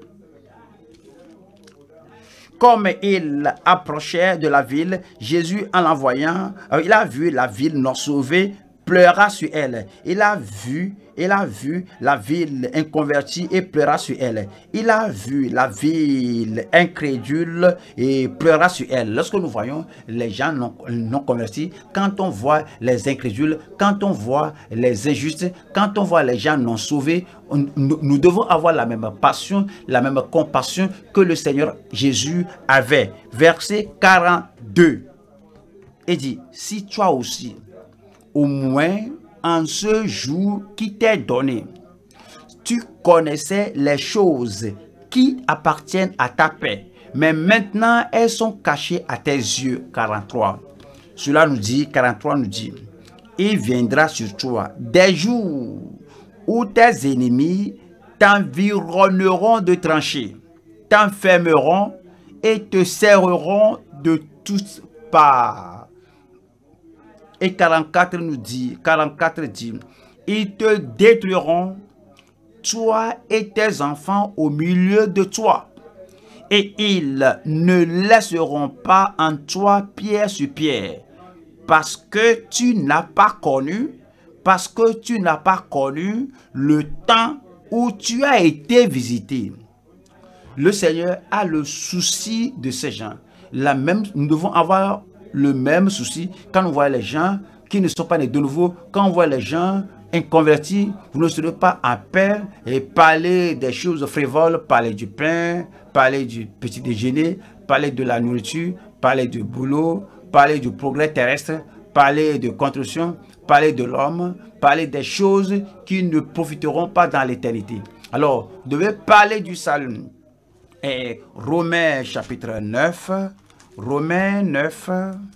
Comme il approchait de la ville, Jésus, en la voyant, il a vu la ville non sauvée, pleura sur elle. Il a vu, il a vu la ville inconvertie et pleura sur elle. Il a vu la ville incrédule et pleura sur elle. Lorsque nous voyons les gens non, non convertis, quand on voit les incrédules, quand on voit les injustes, quand on voit les gens non sauvés, on, nous, nous devons avoir la même passion, la même compassion que le Seigneur Jésus avait. Verset quarante-deux. Il dit, si toi aussi, au moins en ce jour qui t'est donné, tu connaissais les choses qui appartiennent à ta paix, mais maintenant elles sont cachées à tes yeux. quarante-trois. Cela nous dit, quarante-trois nous dit, il viendra sur toi des jours où tes ennemis t'environneront de tranchées, t'enfermeront et te serreront de toutes parts. Et quarante-quatre nous dit, quarante-quatre dit, ils te détruiront, toi et tes enfants au milieu de toi. Et ils ne laisseront pas en toi pierre sur pierre, parce que tu n'as pas connu, parce que tu n'as pas connu le temps où tu as été visité. le Seigneur a le souci de ces gens. La même, nous devons avoir le même souci quand on voit les gens qui ne sont pas nés de nouveau, quand on voit les gens inconvertis. Vous ne serez pas en paix et parler des choses frivoles, parler du pain, parler du petit déjeuner, parler de la nourriture, parler du boulot, parler du progrès terrestre, parler de construction, parler de l'homme, parler des choses qui ne profiteront pas dans l'éternité. Alors, vous devez parler du salut. Et Romains chapitre neuf, Romains neuf,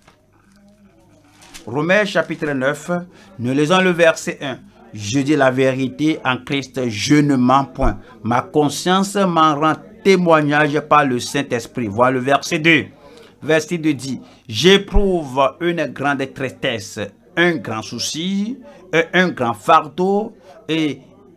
Romains chapitre neuf, nous lisons le verset un. Je dis la vérité en Christ, je ne mens point. Ma conscience m'en rend témoignage par le Saint-Esprit. Voilà le verset deux. Verset deux dit, j'éprouve une grande tristesse, un grand souci, un grand fardeau, et,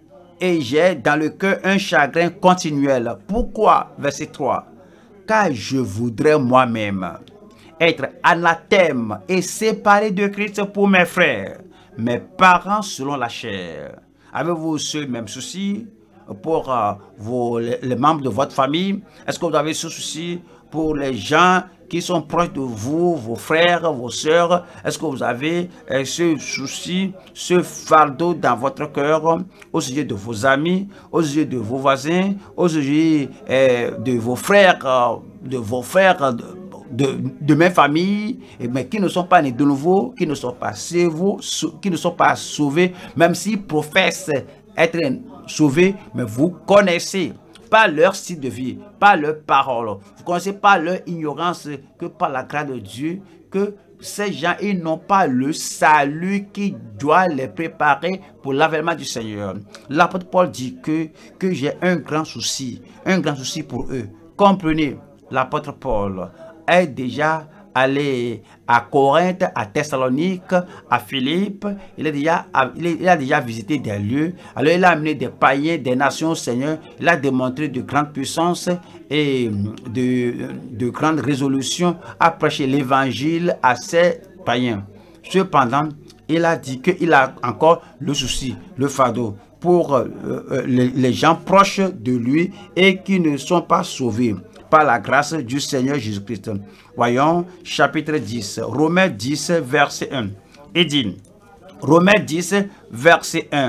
et j'ai dans le cœur un chagrin continuel. Pourquoi? Verset trois. Car je voudrais moi-même être anathème et séparé de Christ pour mes frères, mes parents selon la chair. Avez-vous ce même souci pour euh, vos, les, les membres de votre famille? Est-ce que vous avez ce souci pour les gens qui sont proches de vous, vos frères, vos sœurs? Est-ce que vous avez euh, ce souci, ce fardeau dans votre cœur au sujet de vos amis, au sujet de vos voisins, au sujet euh, de vos frères, euh, de vos frères de, de, de même famille, et mais qui ne sont pas nés de nouveau, qui ne sont pas sauvés, qui ne sont pas sauvés, même s'ils professent être sauvés, mais vous connaissez pas leur style de vie, pas leur parole. Vous connaissez pas leur ignorance, que par la grâce de Dieu, que ces gens, ils n'ont pas le salut qui doit les préparer pour l'avènement du Seigneur. L'apôtre Paul dit que, que j'ai un grand souci, un grand souci pour eux. Comprenez, l'apôtre Paul est déjà allé à Corinthe, à Thessalonique, à Philippe. Il a, déjà, il a déjà visité des lieux. Alors il a amené des païens, des nations au Seigneur. Il a démontré de grandes puissances et de, de grandes résolutions à prêcher l'évangile à ces païens. Cependant, il a dit qu'il a encore le souci, le fardeau pour euh, les, les gens proches de lui et qui ne sont pas sauvés par la grâce du Seigneur Jésus-Christ. Voyons chapitre dix, Romains dix, verset un. Il dit, Romains dix, verset un.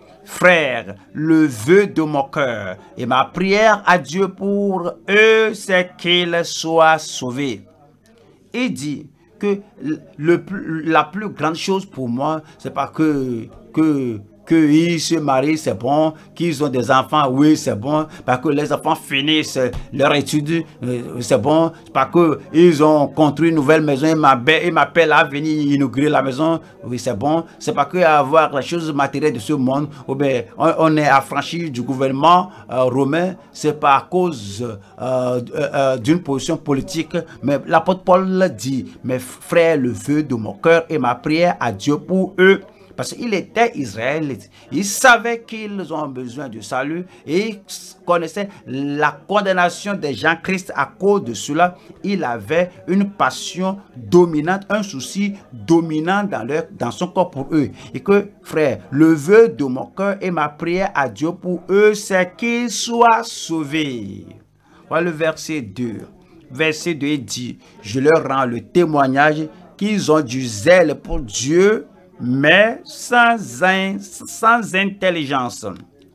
Frères, le vœu de mon cœur et ma prière à Dieu pour eux, c'est qu'ils soient sauvés. Il dit que le, la plus grande chose pour moi, c'est pas que, que qu'ils se marient, c'est bon, qu'ils ont des enfants, oui, c'est bon, parce que les enfants finissent leur étude, c'est bon, parce qu'ils ont construit une nouvelle maison, ils m'appellent à venir inaugurer la maison, oui, c'est bon, c'est parce qu'avoir les choses matérielles de ce monde, ou bien on, on est affranchi du gouvernement euh, romain, c'est pas à cause euh, euh, d'une position politique, mais l'apôtre Paul dit, mes frères, le vœu de mon cœur et ma prière à Dieu pour eux. Parce qu'il était israélite. Il savait qu'ils ont besoin de salut et il connaissait la condamnation des gens Christ. À cause de cela, il avait une passion dominante, un souci dominant dans, leur, dans son corps pour eux. Et que, frère, le vœu de mon cœur et ma prière à Dieu pour eux, c'est qu'ils soient sauvés. Voilà le verset deux. Verset deux, il dit, je leur rends le témoignage qu'ils ont du zèle pour Dieu, mais sans, in, sans intelligence.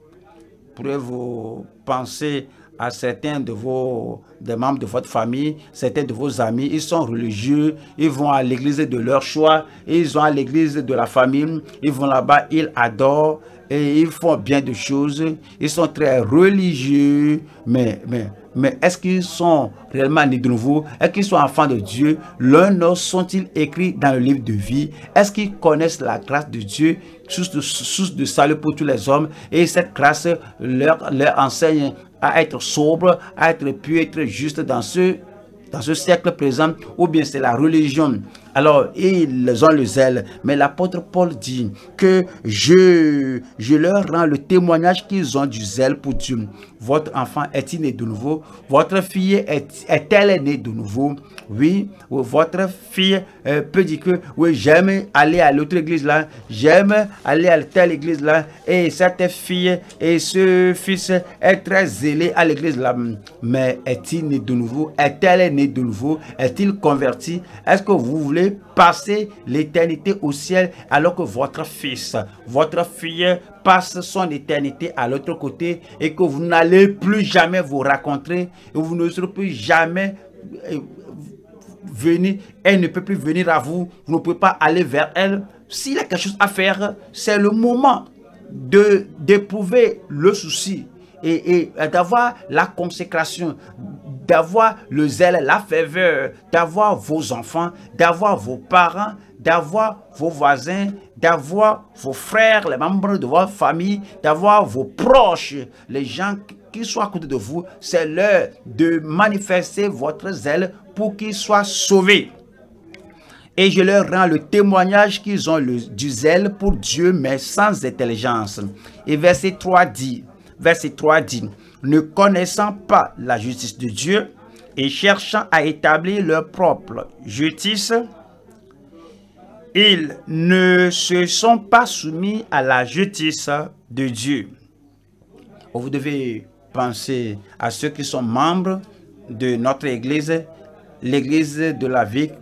Pourrez-vous penser à certains de vos des membres de votre famille, certains de vos amis, ils sont religieux, ils vont à l'église de leur choix, ils vont à l'église de la famille, ils vont là-bas, ils adorent et ils font bien de choses, ils sont très religieux, mais, mais, mais est-ce qu'ils sont réellement nés de nouveau? Est-ce qu'ils sont enfants de Dieu? Leurs noms sont-ils écrits dans le livre de vie? Est-ce qu'ils connaissent la grâce de Dieu, source de, source de salut pour tous les hommes, et cette grâce leur, leur enseigne à être sobre, à être pur, être juste dans ce, dans ce siècle présent, ou bien c'est la religion Alors, ils ont le zèle. Mais l'apôtre Paul dit que je, je leur rends le témoignage qu'ils ont du zèle pour Dieu. Votre enfant est-il né de nouveau? Votre fille est-elle née de nouveau? Oui, votre fille euh, peut dire que oui, j'aime aller à l'autre église là, j'aime aller à telle église là, et cette fille et ce fils est très zélé à l'église là. Mais est-il né de nouveau? Est-elle née de nouveau? Est-il converti? Est-ce que vous voulez passer l'éternité au ciel alors que votre fils, votre fille passe son éternité à l'autre côté et que vous n'allez plus jamais vous rencontrer et vous ne serez plus jamais euh, venir, elle ne peut plus venir à vous, vous ne pouvez pas aller vers elle. S'il y a quelque chose à faire, c'est le moment de d'éprouver le souci et, et d'avoir la consécration, d'avoir le zèle, la ferveur, d'avoir vos enfants, d'avoir vos parents, d'avoir vos voisins, d'avoir vos frères, les membres de votre famille, d'avoir vos proches, les gens qui sont à côté de vous. C'est l'heure de manifester votre zèle pour qu'ils soient sauvés. Et je leur rends le témoignage qu'ils ont le, du zèle pour Dieu, mais sans intelligence. Et verset trois dit, verset trois dit, ne connaissant pas la justice de Dieu et cherchant à établir leur propre justice, ils ne se sont pas soumis à la justice de Dieu. Vous devez penser à ceux qui sont membres de notre église, l'église de la vie,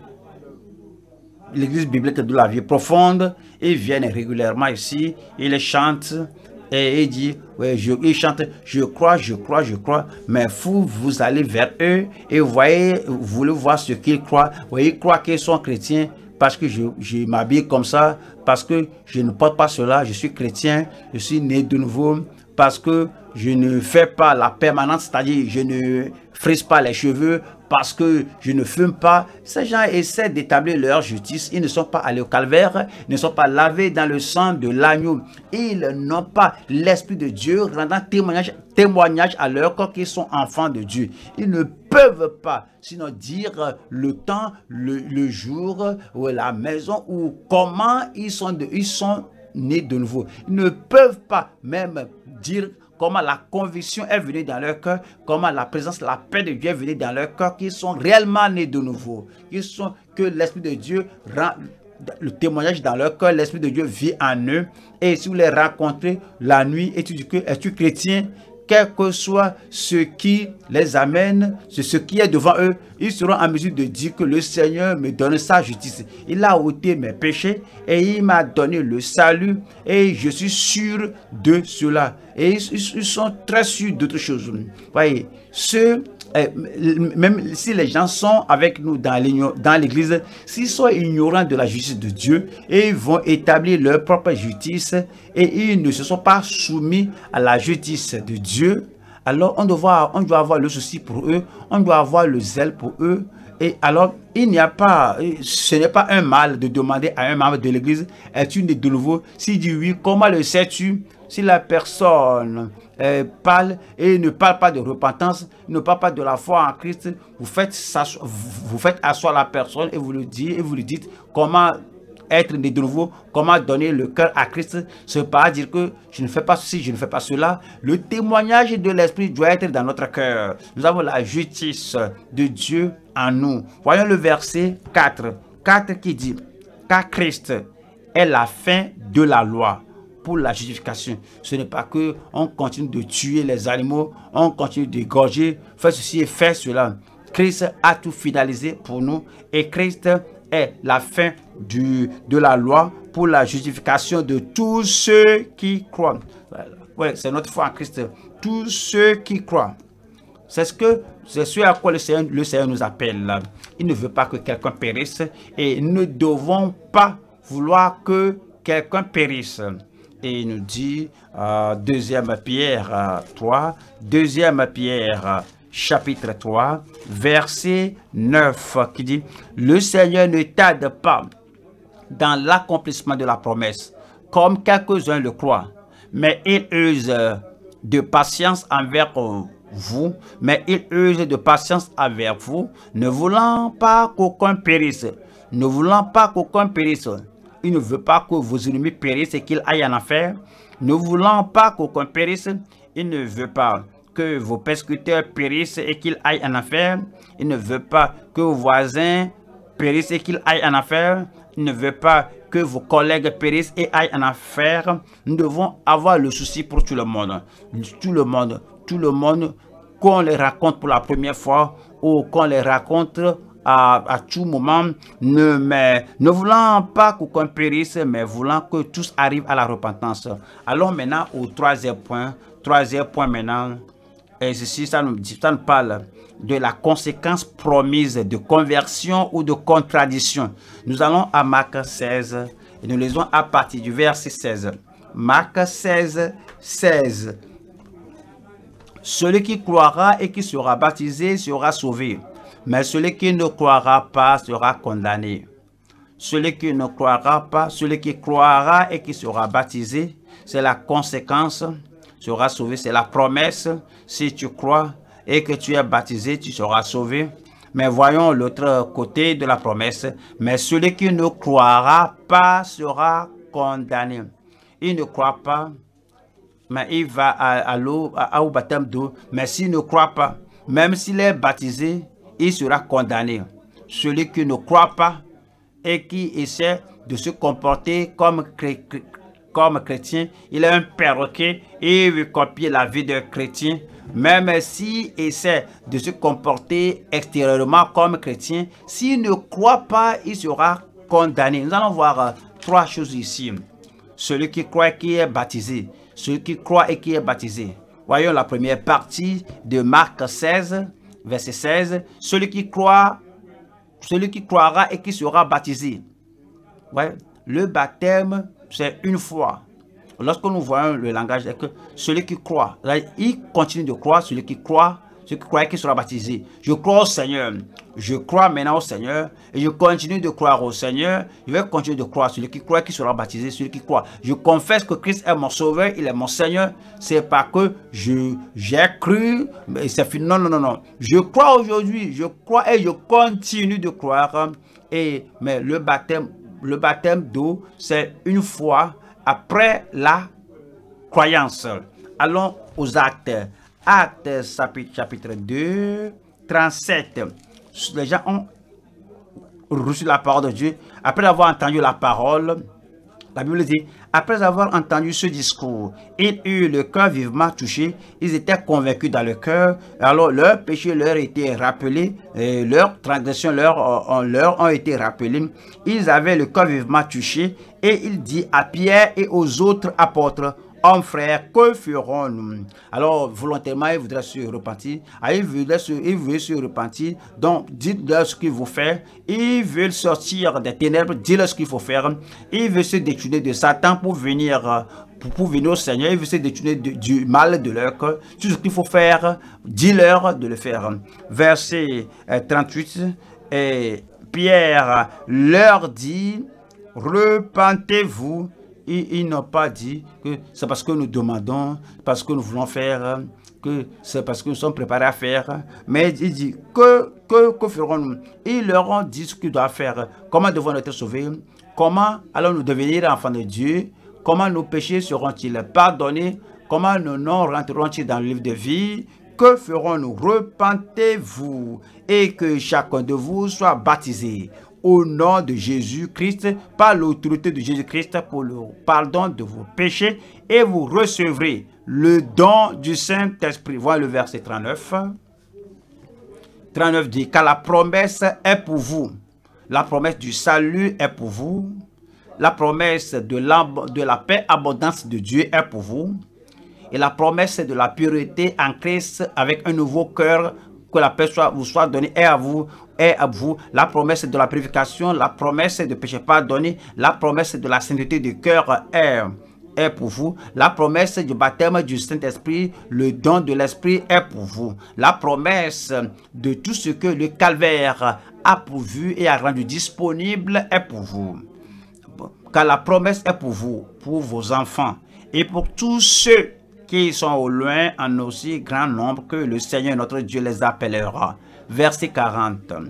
l'église biblique de la vie profonde. Ils viennent régulièrement ici, ils chantent et ils disent, ouais, je, ils chantent, je crois, je crois, je crois, mais vous, vous allez vers eux et vous voyez, vous voulez voir ce qu'ils croient, vous voyez, ils croient qu'ils sont chrétiens parce que je, je m'habille comme ça, parce que je ne porte pas cela, je suis chrétien, je suis né de nouveau, parce que je ne fais pas la permanence, c'est-à-dire je ne frise pas les cheveux, parce que je ne fume pas. Ces gens essaient d'établir leur justice. Ils ne sont pas allés au calvaire, ils ne sont pas lavés dans le sang de l'agneau. Ils n'ont pas l'Esprit de Dieu rendant témoignage, témoignage à leur corps qu'ils sont enfants de Dieu. Ils ne peuvent pas sinon dire le temps, le, le jour, ou la maison, ou comment ils sont, de, ils sont nés de nouveau. Ils ne peuvent pas même dire comment la conviction est venue dans leur cœur, comment la présence, la paix de Dieu est venue dans leur cœur, qu'ils sont réellement nés de nouveau. Ils sont, que l'Esprit de Dieu rend le témoignage dans leur cœur, l'Esprit de Dieu vit en eux. Et si vous les rencontrez la nuit et tu dis que es-tu chrétien, quel que soit ce qui les amène, ce qui est devant eux, ils seront en mesure de dire que le Seigneur me donne sa justice. Il a ôté mes péchés et il m'a donné le salut et je suis sûr de cela. Et ils, ils sont très sûrs d'autres choses. Voyez, ceux, eh, même si les gens sont avec nous dans l'église, s'ils sont ignorants de la justice de Dieu, et ils vont établir leur propre justice et ils ne se sont pas soumis à la justice de Dieu, alors on doit, avoir, on doit avoir le souci pour eux, on doit avoir le zèle pour eux. Et alors, il n'y a pas, ce n'est pas un mal de demander à un membre de l'église, es-tu né de nouveau? S'il dit oui, comment le sais-tu? Si la personne euh, parle et ne parle pas de repentance, ne parle pas de la foi en Christ, vous faites, vous faites asseoir la personne et vous le dites, et vous lui dites comment être né de nouveau, comment donner le cœur à Christ. Ce n'est pas dire que je ne fais pas ceci, je ne fais pas cela. Le témoignage de l'Esprit doit être dans notre cœur. Nous avons la justice de Dieu en nous. Voyons le verset quatre. quatre qui dit, car Christ est la fin de la loi pour la justification. Ce n'est pas que on continue de tuer les animaux, on continue d'égorger, faire ceci et faire cela. Christ a tout finalisé pour nous et Christ est la fin du, de la loi pour la justification de tous ceux qui croient. Ouais, c'est notre foi en Christ. Tous ceux qui croient. C'est ce que c'est ce à quoi le Seigneur, le Seigneur nous appelle. Il ne veut pas que quelqu'un périsse et nous ne devons pas vouloir que quelqu'un périsse. Et il nous dit, euh, deuxième Pierre euh, trois, deuxième Pierre euh, chapitre trois, verset neuf, qui dit, le Seigneur ne tarde pas dans l'accomplissement de la promesse, comme quelques-uns le croient, mais il use de patience envers vous, mais il use de patience envers vous, ne voulant pas qu'aucun périsse, ne voulant pas qu'aucun périsse. Il ne veut pas que vos ennemis périssent et qu'ils aillent en enfer. Ne voulant pas qu'aucun périsse, il ne veut pas que vos persécuteurs périssent et qu'ils aillent en enfer. Il ne veut pas que vos voisins périssent et qu'ils aillent en enfer. Il ne veut pas que vos collègues périssent et aillent en enfer. Nous devons avoir le souci pour tout le monde. Tout le monde, tout le monde, qu'on les raconte pour la première fois ou qu'on les raconte à, à tout moment, ne, mais, ne voulant pas qu'aucun périsse, mais voulant que tous arrivent à la repentance. Allons maintenant au troisième point. Troisième point maintenant. Et ceci, ça nous, ça nous parle de la conséquence promise de conversion ou de contradiction. Nous allons à Marc seize et nous lisons à partir du verset seize. Marc seize, seize. Celui qui croira et qui sera baptisé sera sauvé, mais celui qui ne croira pas sera condamné. Celui qui ne croira pas, celui qui croira et qui sera baptisé, c'est la conséquence, sera sauvé, c'est la promesse. Si tu crois et que tu es baptisé, tu seras sauvé. Mais voyons l'autre côté de la promesse. Mais celui qui ne croira pas sera condamné. Il ne croit pas, mais il va à, à l'eau, au baptême d'eau. Mais s'il ne croit pas, même s'il est baptisé, il sera condamné. Celui qui ne croit pas et qui essaie de se comporter comme chrétien, comme chrétien, il est un perroquet et il veut copier la vie d'un chrétien. Même s'il essaie de se comporter extérieurement comme chrétien, s'il ne croit pas, il sera condamné. Nous allons voir euh, trois choses ici. Celui qui croit et qui est baptisé. Celui qui croit et qui est baptisé. Voyons la première partie de Marc seize, verset seize. Celui qui croit, celui qui croira et qui sera baptisé. Ouais. Le baptême, c'est une fois. Lorsque nous voyons le langage, c'est que celui qui croit, là, il continue de croire, celui qui croit, celui qui croit et qui sera baptisé. Je crois au Seigneur. Je crois maintenant au Seigneur et je continue de croire au Seigneur. Je vais continuer de croire. Celui qui croit et qui sera baptisé, celui qui croit. Je confesse que Christ est mon sauveur, il est mon Seigneur. C'est pas que je j'ai cru, mais c'est fini. Non, non, non, non. Je crois aujourd'hui, je crois et je continue de croire. Et, mais le baptême, le baptême d'eau, c'est une fois après la croyance. Allons aux actes. Actes chapitre deux, trente-sept. Les gens ont reçu la parole de Dieu. Après avoir entendu la parole, la Bible dit, après avoir entendu ce discours, ils eurent le cœur vivement touché. Ils étaient convaincus dans le cœur. Alors leurs péchés leur étaient rappelés, et leurs transgressions leur, leur ont été rappelées. Ils avaient le cœur vivement touché. Et il dit à Pierre et aux autres apôtres, hommes frères, que ferons-nous? Alors, volontairement, il voudrait se repentir. Ah, il voudrait se, il veut se repentir. Donc, dites-leur ce qu'il faut faire. Ils veulent sortir des ténèbres. Dites-leur ce qu'il faut faire. Ils veulent se détourner de Satan pour venir, pour, pour venir au Seigneur. Ils veulent se détourner de, du mal de leur cœur. Tout ce qu'il faut faire, dis-leur de le faire. Verset trente-huit. Et Pierre leur dit, repentez-vous. Ils n'ont pas dit que c'est parce que nous demandons, parce que nous voulons faire, que c'est parce que nous sommes préparés à faire. Mais il dit, que, que, que ferons-nous? Ils leur ont dit ce qu'ils doivent faire. Comment devons-nous être sauvés? Comment allons-nous devenir enfants de Dieu? Comment nos péchés seront-ils pardonnés? Comment nos noms rentreront-ils dans le livre de vie? Que ferons-nous? Repentez-vous et que chacun de vous soit baptisé au nom de Jésus-Christ, par l'autorité de Jésus-Christ, pour le pardon de vos péchés, et vous recevrez le don du Saint-Esprit. Voilà le verset trente-neuf. trente-neuf dit, car la promesse est pour vous. La promesse du salut est pour vous. La promesse de la, de la paix, abondance de Dieu est pour vous. Et la promesse de la pureté en Christ avec un nouveau cœur, que la paix soit, vous soit donnée, est à vous, est à vous. La promesse de la purification, la promesse de péché pardonné, la promesse de la sainteté du cœur est, est pour vous. La promesse du baptême du Saint-Esprit, le don de l'Esprit est pour vous. La promesse de tout ce que le calvaire a pourvu et a rendu disponible est pour vous. Car la promesse est pour vous, pour vos enfants et pour tous ceux qui sont au loin en aussi grand nombre que le Seigneur notre Dieu les appellera. Verset quarante.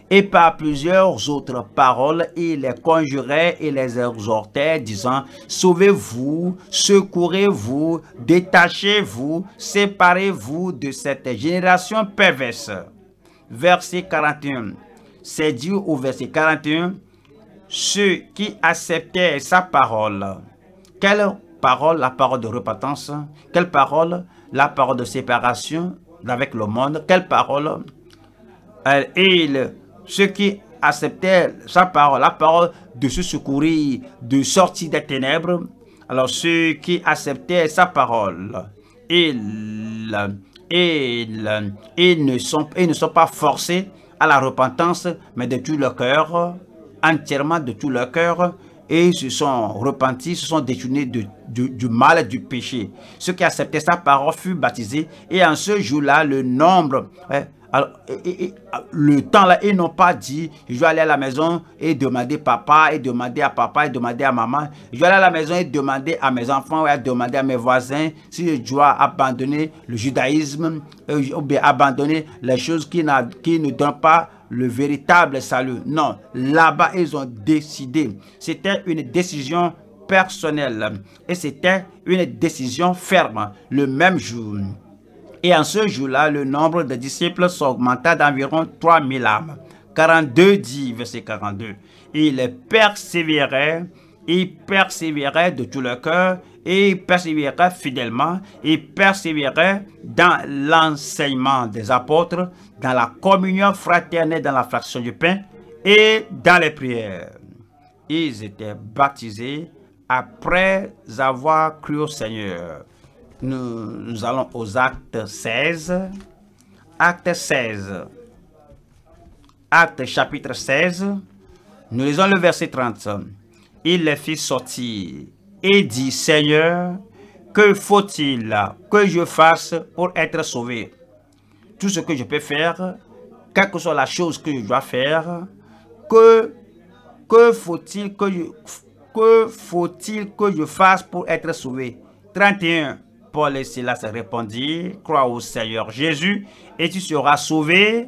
Et par plusieurs autres paroles, il les conjurait et les exhortait, disant, sauvez-vous, secourez-vous, détachez-vous, séparez-vous de cette génération perverse. Verset quarante et un. C'est dit au verset quarante et un, ceux qui acceptaient sa parole. Quelle parole? La parole de repentance. Quelle parole? La parole de séparation avec le monde. Quelle parole? Euh, il, ceux qui acceptaient sa parole, la parole de se secourir, de sortir des ténèbres. Alors ceux qui acceptaient sa parole, ils, ils, ils, ne sont, ils ne sont pas forcés à la repentance, mais de tout leur cœur, entièrement de tout leur cœur, et ils se sont repentis, se sont détournés de, de, du mal et du péché. Ceux qui acceptaient sa parole furent baptisés, et en ce jour-là, le nombre... Hein, alors, et, et, et, le temps là, ils n'ont pas dit, je vais aller à la maison et demander papa, et demander à papa, et demander à maman. Je vais aller à la maison et demander à mes enfants, et demander à mes voisins si je dois abandonner le judaïsme, ou bien abandonner les choses qui, qui ne donnent pas le véritable salut. Non, là-bas, ils ont décidé. C'était une décision personnelle et c'était une décision ferme le même jour. Et en ce jour-là, le nombre de disciples s'augmenta d'environ trois mille âmes. quarante-deux dit, verset quarante-deux. Ils persévéraient, ils persévéraient de tout leur cœur, et ils persévéraient fidèlement, ils persévéraient dans l'enseignement des apôtres, dans la communion fraternelle, dans la fraction du pain, et dans les prières. Ils étaient baptisés après avoir cru au Seigneur. Nous, nous allons aux actes seize. Acte seize. Acte chapitre seize. Nous lisons le verset trente. Il les fit sortir et dit, Seigneur, que faut-il que je fasse pour être sauvé? Tout ce que je peux faire, quelle que soit la chose que je dois faire, que, que faut-il que je, que faut-il que je fasse pour être sauvé? trente et un. Paul et Silas répondirent, crois au Seigneur Jésus et tu seras sauvé,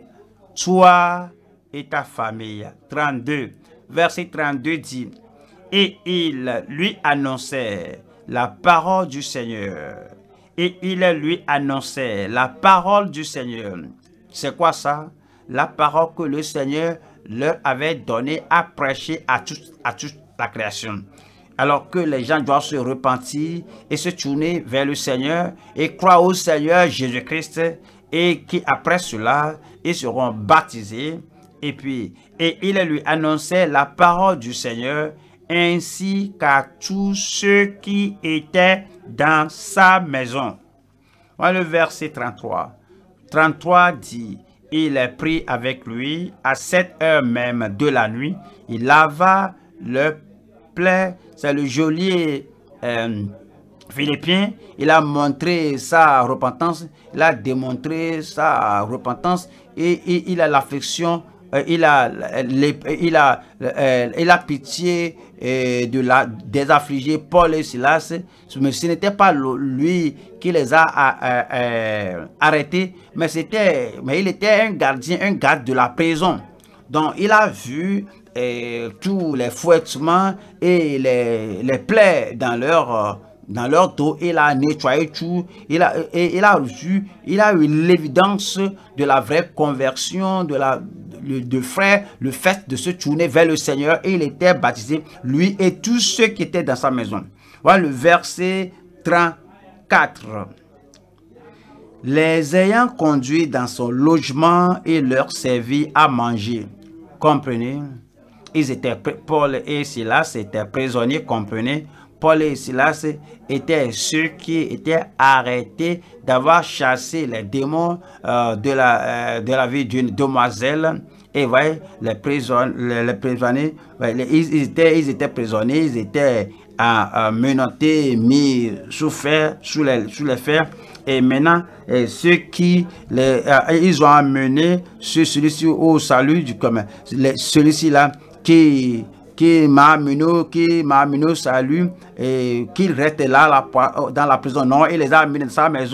toi et ta famille. trente-deux, verset trente-deux dit, et il lui annonçait la parole du Seigneur. Et il lui annonçait la parole du Seigneur. C'est quoi ça? La parole que le Seigneur leur avait donnée à prêcher à toute, à toute la création. Alors que les gens doivent se repentir et se tourner vers le Seigneur et croire au Seigneur Jésus-Christ, et qui après cela, ils seront baptisés. Et puis, et il lui annonçait la parole du Seigneur ainsi qu'à tous ceux qui étaient dans sa maison. Voilà le verset trente-trois. trente-trois dit, il est pris avec lui à cette heure même de la nuit. Il lava le plaie. C'est le geôlier euh, philippien. Il a montré sa repentance. Il a démontré sa repentance. Et, et il a l'affection. Euh, il, a, les, il, a, euh, il a pitié euh, de la, des affligés, Paul et Silas. Mais ce n'était pas lui qui les a euh, euh, arrêtés. Mais, mais il était un gardien, un garde de la prison. Donc il a vu et tous les fouettements et les, les plaies dans leur, dans leur dos. Il a nettoyé tout. Il a, et, il a reçu, il a eu l'évidence de la vraie conversion, de la de, de frère, le fait de se tourner vers le Seigneur. Et il était baptisé, lui et tous ceux qui étaient dans sa maison. Voilà le verset trente-quatre. Les ayant conduits dans son logement et leur servit à manger. Comprenez? Ils étaient, Paul et Silas étaient prisonniers, comprenez? Paul et Silas étaient ceux qui étaient arrêtés d'avoir chassé les démons euh, de, la, euh, de la vie d'une demoiselle. Et voyez, les, prison, les, les prisonniers, ouais, les, ils, ils, étaient, ils étaient prisonniers, ils étaient euh, menottés, mis sous fer, sous les, sous les fers. Et maintenant, et ceux qui les, euh, ils ont amené celui-ci au salut du commun. Celui-ci là qui qui m'a amené, qui m'a amené au salut, et qu'il reste là la, dans la prison. Non, il les a amenés dans sa maison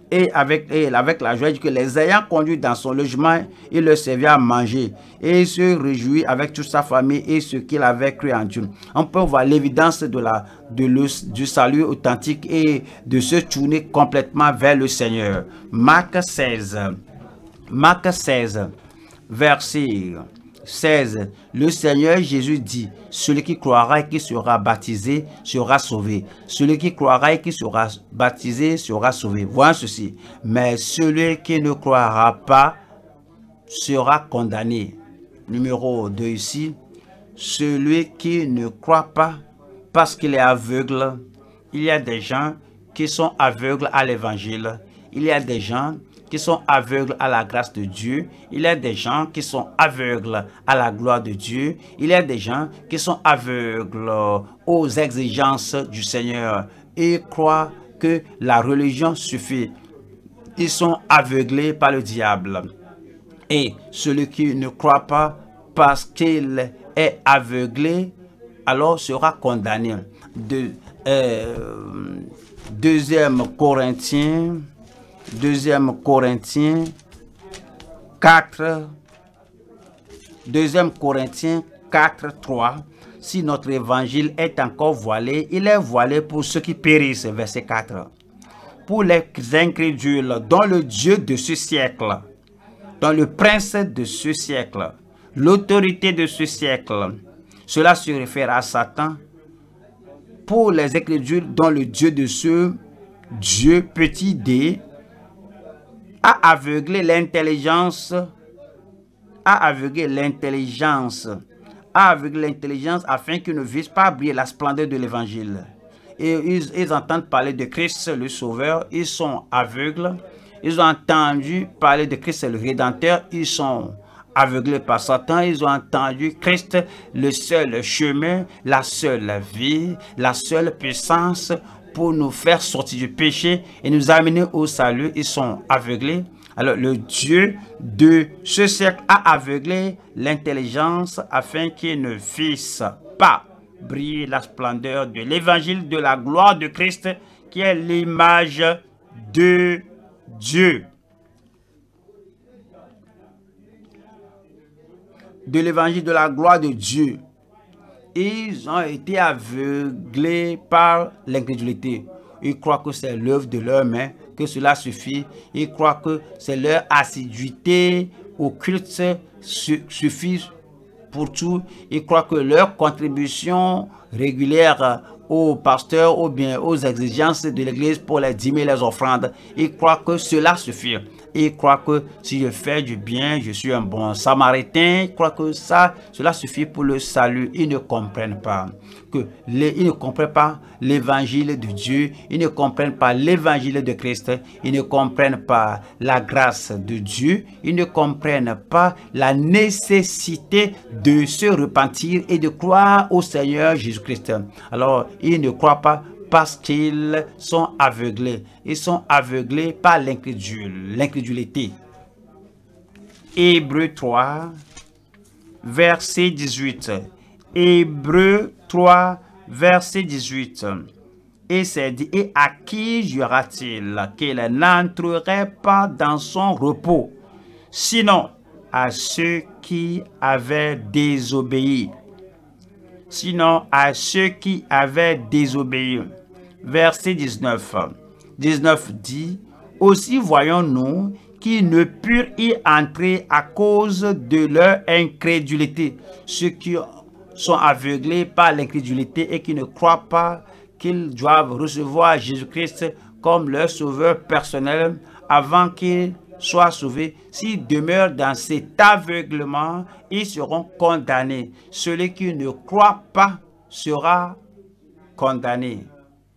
Et avec, et avec la joie, que les ayant conduits dans son logement, il leur servit à manger. Et il se réjouit avec toute sa famille et ce qu'il avait cru en Dieu. On peut voir l'évidence de la, de le, du salut authentique et de se tourner complètement vers le Seigneur. Marc seize. Marc seize, verset seize. Le Seigneur Jésus dit, celui qui croira et qui sera baptisé sera sauvé. Celui qui croira et qui sera baptisé sera sauvé. Voyons ceci. Mais celui qui ne croira pas sera condamné. Numéro deux ici. Celui qui ne croit pas parce qu'il est aveugle. Il y a des gens qui sont aveugles à l'évangile. Il y a des gens qui sont aveugles à la grâce de Dieu. Il y a des gens qui sont aveugles à la gloire de Dieu. Il y a des gens qui sont aveugles aux exigences du Seigneur et croient que la religion suffit. Ils sont aveuglés par le diable. Et celui qui ne croit pas parce qu'il est aveuglé, alors sera condamné. De, euh, deuxième Corinthiens, deuxième Corinthiens quatre, deuxième Corinthiens quatre, trois. Si notre évangile est encore voilé, il est voilé pour ceux qui périssent. Verset quatre. Pour les incrédules, dont le Dieu de ce siècle, dont le prince de ce siècle, l'autorité de ce siècle, cela se réfère à Satan. Pour les incrédules, dont le Dieu de ce Dieu, petit d, a aveuglé l'intelligence, a aveuglé l'intelligence, a aveuglé l'intelligence afin qu'ils ne vissent pas briller la splendeur de l'évangile. Et ils, ils entendent parler de Christ le Sauveur, ils sont aveugles. Ils ont entendu parler de Christ le Rédempteur, ils sont aveuglés par Satan. Ils ont entendu Christ, le seul chemin, la seule vie, la seule puissance pour nous faire sortir du péché et nous amener au salut. Ils sont aveuglés. Alors le Dieu de ce siècle a aveuglé l'intelligence afin qu'ils ne vissent pas briller la splendeur de l'évangile de la gloire de Christ qui est l'image de Dieu. De l'évangile de la gloire de Dieu. Ils ont été aveuglés par l'incrédulité. Ils croient que c'est l'œuvre de leurs mains, que cela suffit. Ils croient que c'est leur assiduité au culte suffit pour tout. Ils croient que leur contribution régulière aux pasteurs ou bien aux exigences de l'église pour les dîmes et les offrandes, ils croient que cela suffit. Ils croient que si je fais du bien, je suis un bon samaritain. Ils croient que ça, cela suffit pour le salut. Ils ne comprennent pas que les, ils ne comprennent pas l'évangile de Dieu. Ils ne comprennent pas l'évangile de Christ. Ils ne comprennent pas la grâce de Dieu. Ils ne comprennent pas la nécessité de se repentir et de croire au Seigneur Jésus-Christ. Alors, ils ne croient pas parce qu'ils sont aveuglés. Ils sont aveuglés par l'incrédule, l'incrédulité. Hébreux trois, verset dix-huit. Hébreux trois, verset dix-huit. Et c'est dit, et à qui jura-t-il qu'il n'entrerait pas dans son repos, sinon à ceux qui avaient désobéi. Sinon à ceux qui avaient désobéi. Verset dix-neuf. dix-neuf dit, aussi voyons-nous qu'ils ne purent y entrer à cause de leur incrédulité. Ceux qui sont aveuglés par l'incrédulité et qui ne croient pas qu'ils doivent recevoir Jésus-Christ comme leur sauveur personnel avant qu'ils soient sauvés. S'ils demeurent dans cet aveuglement, ils seront condamnés. Celui qui ne croit pas sera condamné.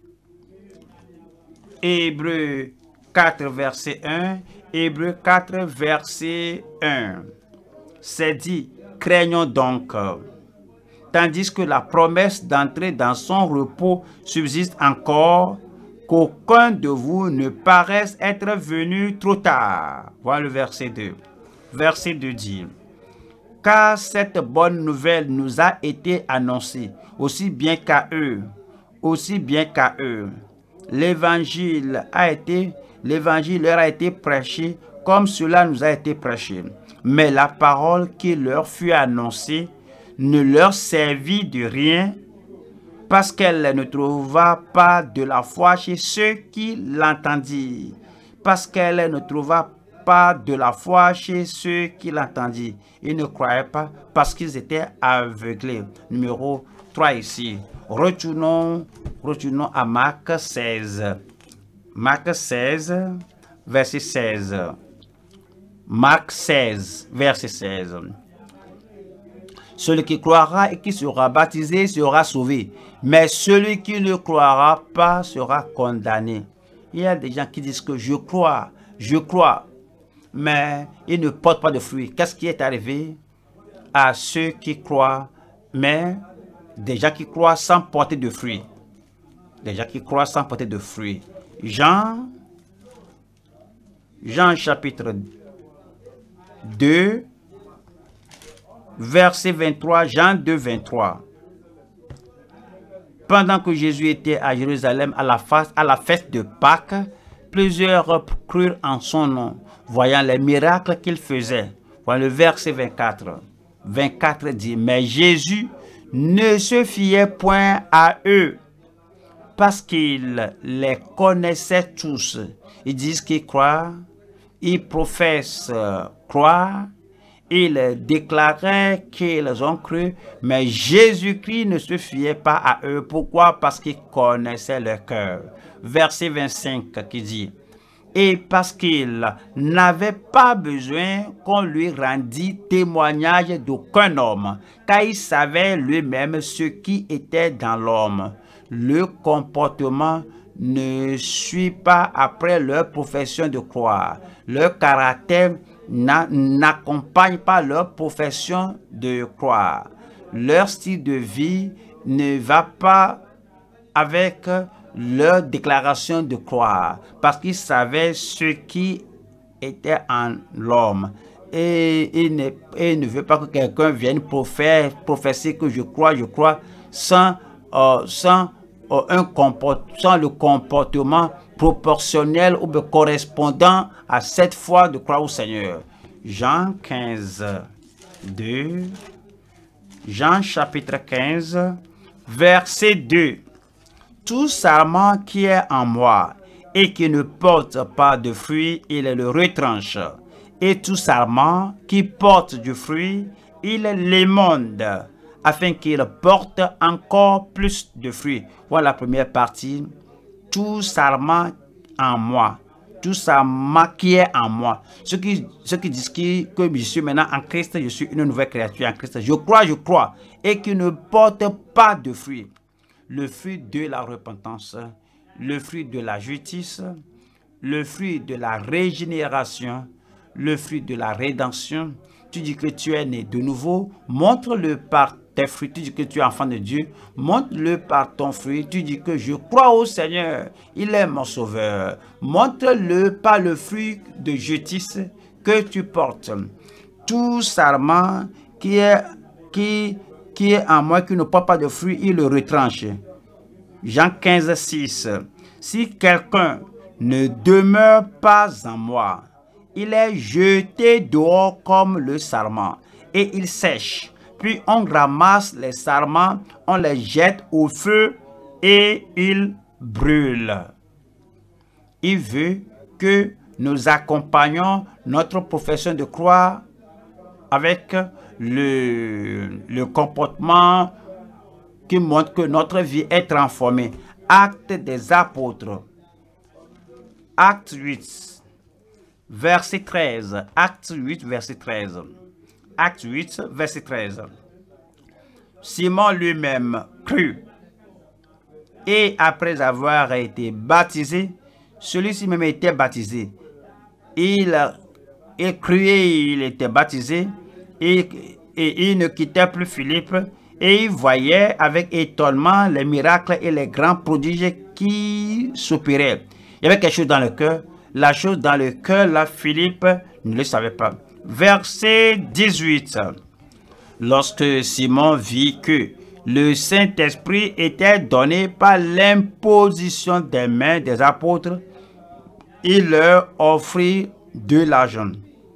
Hébreux quatre, verset un. Hébreux quatre, verset un. C'est dit, craignons donc, tandis que la promesse d'entrer dans son repos subsiste encore, qu'aucun de vous ne paraisse être venu trop tard. Voilà le verset deux. Verset deux dit, car cette bonne nouvelle nous a été annoncée, aussi bien qu'à eux, aussi bien qu'à eux. L'évangile a été l'évangile leur a été prêché comme cela nous a été prêché. Mais la parole qui leur fut annoncée ne leur servit de rien parce qu'elle ne trouva pas de la foi chez ceux qui l'entendirent. Parce qu'elle ne trouva pas de la foi chez ceux qui l'entendirent. Ils ne croyaient pas parce qu'ils étaient aveuglés. Numéro trois ici. Retournons, retournons à Marc seize. Marc seize, verset seize. Marc seize, verset seize. Celui qui croira et qui sera baptisé sera sauvé, mais celui qui ne croira pas sera condamné. Il y a des gens qui disent que je crois, je crois, mais ils ne portent pas de fruits. Qu'est-ce qui est arrivé à ceux qui croient, mais des gens qui croient sans porter de fruits? Des gens qui croient sans porter de fruits. Jean, Jean chapitre deux, verset vingt-trois, Jean deux, vingt-trois. Pendant que Jésus était à Jérusalem à la, face, à la fête de Pâques, plusieurs crurent en son nom, voyant les miracles qu'il faisait. Voilà le verset vingt-quatre. vingt-quatre dit, mais Jésus ne se fiait point à eux, parce qu'il les connaissait tous. Ils disent qu'ils croient, ils professent croire, ils déclaraient qu'ils ont cru, mais Jésus-Christ ne se fiait pas à eux. Pourquoi? Parce qu'il connaissait leur cœur. Verset vingt-cinq qui dit, et parce qu'il n'avait pas besoin qu'on lui rendît témoignage d'aucun homme, car il savait lui-même ce qui était dans l'homme. Le comportement ne suit pas après leur profession de croire. Leur caractère n'accompagne pas leur profession de croire. Leur style de vie ne va pas avec leur déclaration de croire, parce qu'ils savaient ce qui était en l'homme. Et il ne, il ne veut pas que quelqu'un vienne proférer, professer que je crois, je crois, sans, euh, sans, euh, un comport, sans le comportement proportionnel ou correspondant à cette foi de croire au Seigneur. Jean quinze, deux. Jean chapitre quinze, verset deux. Tout sarment qui est en moi et qui ne porte pas de fruit, il le retranche. Et tout sarment qui porte du fruit, il l'émonde, afin qu'il porte encore plus de fruits. Voilà la première partie. Tout sarment en moi. Tout sarment qui est en moi. Ceux qui, ceux qui disent qui, que je suis maintenant en Christ, je suis une nouvelle créature en Christ. Je crois, je crois. Et qui ne porte pas de fruits. Le fruit de la repentance, le fruit de la justice, le fruit de la régénération, le fruit de la rédemption. Tu dis que tu es né de nouveau, montre-le par tes fruits. Tu dis que tu es enfant de Dieu, montre-le par ton fruit. Tu dis que je crois au Seigneur, il est mon sauveur. Montre-le par le fruit de justice que tu portes. Tout sarment qui est, qui, qui est en moi, qui ne porte pas de fruit, il le retranche. Jean quinze, six. Si quelqu'un ne demeure pas en moi, il est jeté dehors comme le sarment, et il sèche. Puis on ramasse les sarments, on les jette au feu, et ils brûlent. Il veut que nous accompagnions notre profession de croix avec le, le comportement qui montre que notre vie est transformée. Acte des apôtres. Acte huit, verset treize. Acte huit, verset treize. Acte huit, verset treize. Simon lui-même crut. Et après avoir été baptisé, celui-ci même était baptisé. Il, il crut et il était baptisé. Et, et il ne quittait plus Philippe. Et il voyait avec étonnement les miracles et les grands prodiges qui s'opéraient. Il y avait quelque chose dans le cœur. La chose dans le cœur, là, Philippe ne le savait pas. Verset dix-huit. Lorsque Simon vit que le Saint-Esprit était donné par l'imposition des mains des apôtres, il leur offrit de l'argent.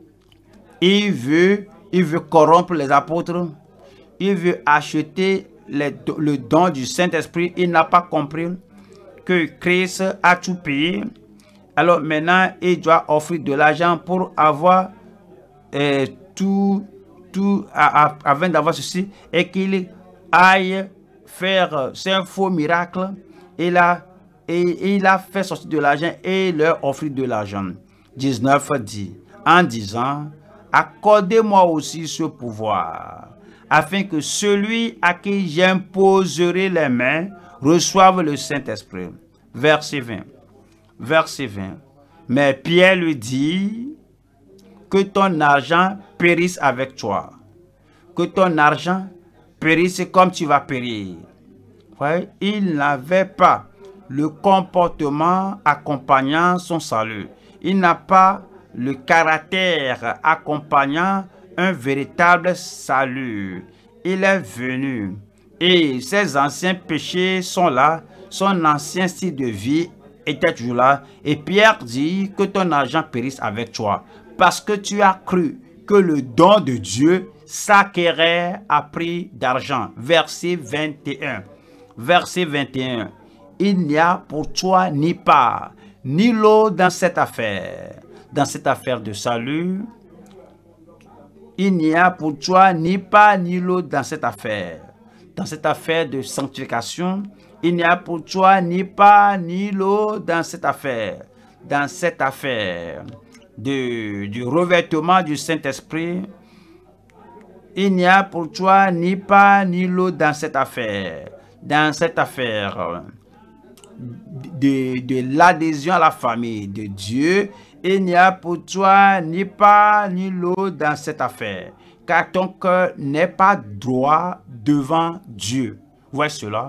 Il veut, il veut corrompre les apôtres. Il veut acheter les, le don du Saint-Esprit. Il n'a pas compris que Christ a tout payé. Alors maintenant, il doit offrir de l'argent pour avoir euh, tout, tout à, à, avant d'avoir ceci, et qu'il aille faire ces faux miracles. Il a, et, il a fait sortir de l'argent et leur offrir de l'argent. dix-neuf dit, en disant, accordez-moi aussi ce pouvoir, afin que celui à qui j'imposerai les mains reçoive le Saint-Esprit. Verset vingt. Verset vingt. Mais Pierre lui dit, que ton argent périsse avec toi. Que ton argent périsse comme tu vas périr. Ouais, il n'avait pas le comportement accompagnant son salut. Il n'a pas le caractère accompagnant un véritable salut. Il est venu et ses anciens péchés sont là. Son ancien style de vie était toujours là. Et Pierre dit que ton argent périsse avec toi. Parce que tu as cru que le don de Dieu s'acquérait à prix d'argent. Verset vingt et un. Verset vingt et un. Il n'y a pour toi ni part, ni lot dans cette affaire. Dans cette affaire de salut, il n'y a pour toi ni part, ni lot dans cette affaire. Dans cette affaire de sanctification, il n'y a pour toi ni part, ni lot dans cette affaire. Dans cette affaire de, du revêtement du Saint-Esprit, il n'y a pour toi ni part, ni lot dans cette affaire. Dans cette affaire de, de l'adhésion à la famille de Dieu, il n'y a pour toi ni part ni lot dans cette affaire, car ton cœur n'est pas droit devant Dieu. Voyez cela.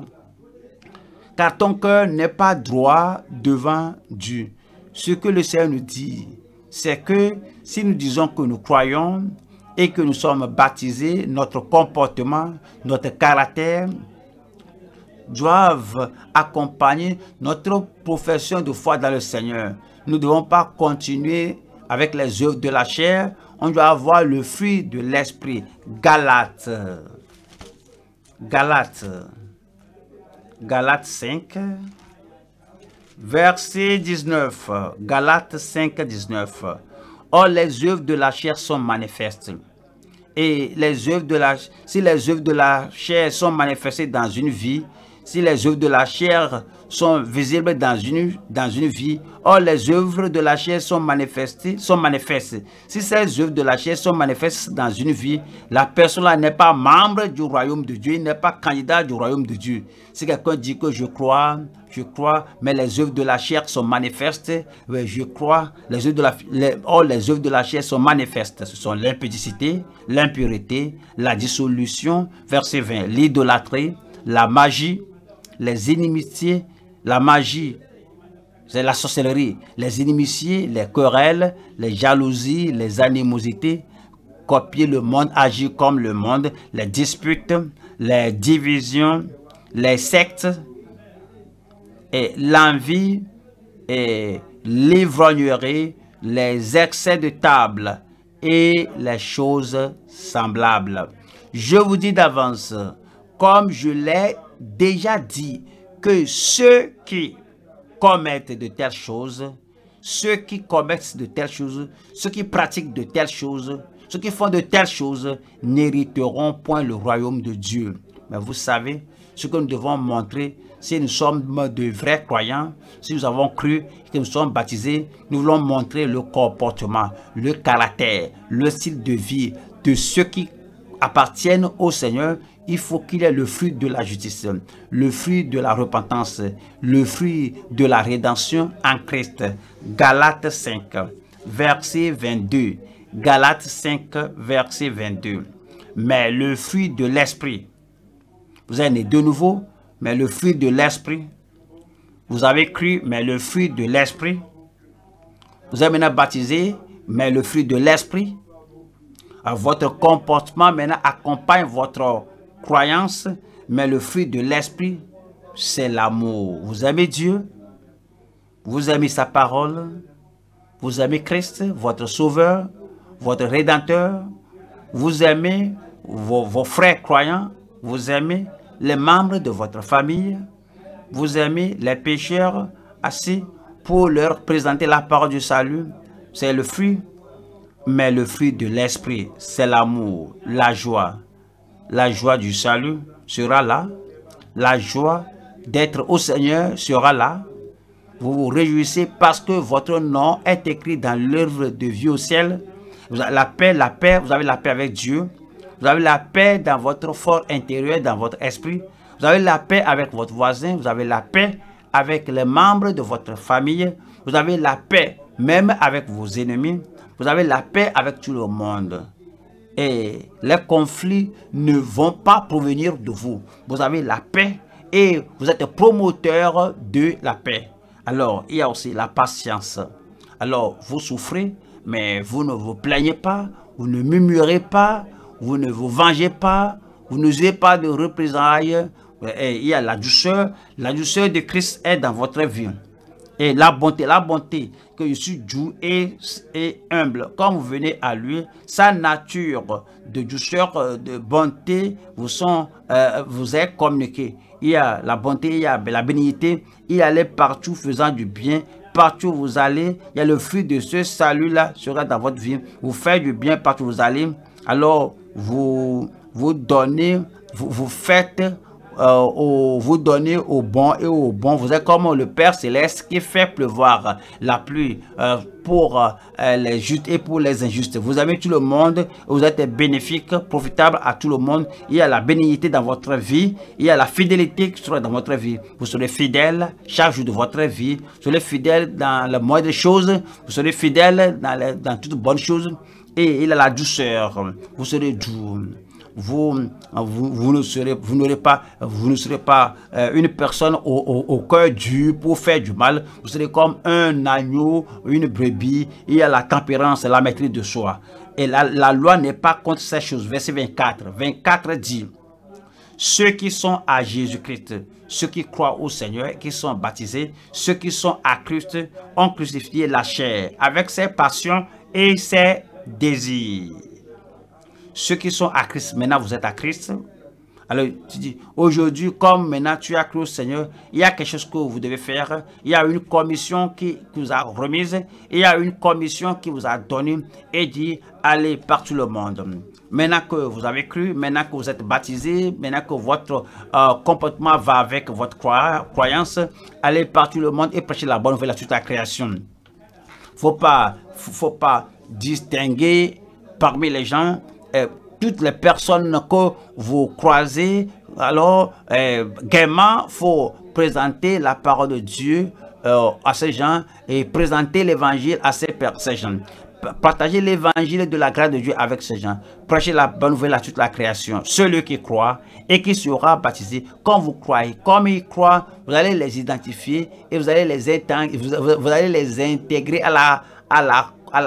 Car ton cœur n'est pas droit devant Dieu. Ce que le Seigneur nous dit, c'est que si nous disons que nous croyons et que nous sommes baptisés, notre comportement, notre caractère doivent accompagner notre profession de foi dans le Seigneur. Nous ne devons pas continuer avec les œuvres de la chair. On doit avoir le fruit de l'esprit. Galates. Galates. Galates cinq. Verset dix-neuf. Galates cinq, dix-neuf. Or, les œuvres de la chair sont manifestes. Et les œuvres de la, si les œuvres de la chair sont manifestées dans une vie, si les œuvres de la chair sont visibles dans une, dans une vie, or les œuvres de la chair sont manifestées, sont manifestes. Si ces œuvres de la chair sont manifestes dans une vie, la personne n'est pas membre du royaume de Dieu, il n'est pas candidat du royaume de Dieu. Si quelqu'un dit que je crois, je crois, mais les œuvres de la chair sont manifestes, oui, je crois, les œuvres de la, les, or les œuvres de la chair sont manifestes. Ce sont l'impudicité, l'impureté, la dissolution, verset vingt, l'idolâtrie, la magie, les inimitiés, la magie, c'est la sorcellerie, les inimitiés, les querelles, les jalousies, les animosités, copier le monde, agir comme le monde, les disputes, les divisions, les sectes, et l'envie, et l'ivrognerie, les excès de table et les choses semblables. Je vous dis d'avance, comme je l'ai déjà dit, que ceux qui commettent de telles choses, ceux qui commettent de telles choses, ceux qui pratiquent de telles choses, ceux qui font de telles choses, n'hériteront point le royaume de Dieu. Mais vous savez, ce que nous devons montrer, si nous sommes de vrais croyants, si nous avons cru, que nous sommes baptisés, nous voulons montrer le comportement, le caractère, le style de vie de ceux qui appartiennent au Seigneur. Il faut qu'il ait le fruit de la justice, le fruit de la repentance, le fruit de la rédemption en Christ. Galates cinq, verset vingt-deux. Galates cinq, verset vingt-deux. Mais le fruit de l'esprit, vous êtes né de nouveau, mais le fruit de l'esprit, vous avez cru, mais le fruit de l'esprit, vous êtes maintenant baptisé, mais le fruit de l'esprit, votre comportement maintenant accompagne votre croyance, mais le fruit de l'esprit, c'est l'amour. Vous aimez Dieu, vous aimez sa parole, vous aimez Christ, votre Sauveur, votre Rédempteur, vous aimez vos, vos frères croyants, vous aimez les membres de votre famille, vous aimez les pécheurs assis pour leur présenter la parole du salut. C'est le fruit, mais le fruit de l'esprit, c'est l'amour, la joie. La joie du salut sera là, la joie d'être au Seigneur sera là. Vous vous réjouissez parce que votre nom est écrit dans l'œuvre de vie au ciel. Vous avez la paix, la paix, vous avez la paix avec Dieu. Vous avez la paix dans votre fort intérieur, dans votre esprit. Vous avez la paix avec votre voisin. Vous avez la paix avec les membres de votre famille. Vous avez la paix même avec vos ennemis. Vous avez la paix avec tout le monde. Et les conflits ne vont pas provenir de vous. Vous avez la paix et vous êtes promoteur de la paix. Alors, il y a aussi la patience. Alors, vous souffrez, mais vous ne vous plaignez pas, vous ne murmurez pas, vous ne vous vengez pas, vous n'usez pas de représailles. Et il y a la douceur. La douceur de Christ est dans votre vie. Et la bonté, la bonté, que je suis doux et, et humble. Quand vous venez à lui, sa nature de douceur, de bonté, vous, sont, euh, vous est communiquée. Il y a la bonté, il y a la bénignité, il y a aller partout faisant du bien. Partout où vous allez, il y a le fruit de ce salut-là sera dans votre vie. Vous faites du bien partout où vous allez. Alors, vous, vous donnez, vous, vous faites... Euh, au, vous donnez au bon et au bon. Vous êtes comme le Père Céleste qui fait pleuvoir la pluie euh, pour euh, les justes et pour les injustes. Vous aimez tout le monde, vous êtes bénéfique, profitable à tout le monde. Il y a la bénignité dans votre vie, il y a la fidélité qui sera dans votre vie. Vous serez fidèle chaque jour de votre vie, vous serez fidèle dans la moindre chose, vous serez fidèle dans, les, dans toutes bonnes choses. Et il y a la douceur, vous serez doux. Vous, vous, vous ne serez, vous n'aurez pas, vous ne serez pas euh, une personne au, au, au cœur dur pour faire du mal. Vous serez comme un agneau, une brebis. Il y a la tempérance, la maîtrise de soi. Et la, la loi n'est pas contre ces choses. Verset vingt-quatre. vingt-quatre dit, ceux qui sont à Jésus-Christ, ceux qui croient au Seigneur, qui sont baptisés, ceux qui sont à Christ, ont crucifié la chair avec ses passions et ses désirs. Ceux qui sont à Christ, maintenant vous êtes à Christ. Alors tu dis, aujourd'hui, comme maintenant tu as cru au Seigneur, il y a quelque chose que vous devez faire. Il y a une commission qui, qui vous a remise. Il y a une commission qui vous a donné et dit, allez par tout le monde. Maintenant que vous avez cru, maintenant que vous êtes baptisé, maintenant que votre euh, comportement va avec votre croyance, allez par tout le monde et prêchez la bonne nouvelle à toute la création. Il ne faut pas, faut, faut pas distinguer parmi les gens. Euh, toutes les personnes que vous croisez, alors euh, gaiement, il faut présenter la parole de Dieu euh, à ces gens et présenter l'évangile à ces, ces gens. Partager l'évangile de la grâce de Dieu avec ces gens. Prêcher la bonne nouvelle à toute la création. Ceux qui croient et qui seront baptisés, quand vous croyez, comme ils croient, vous allez les identifier et vous allez les intégrer, vous, vous allez les intégrer à la, à la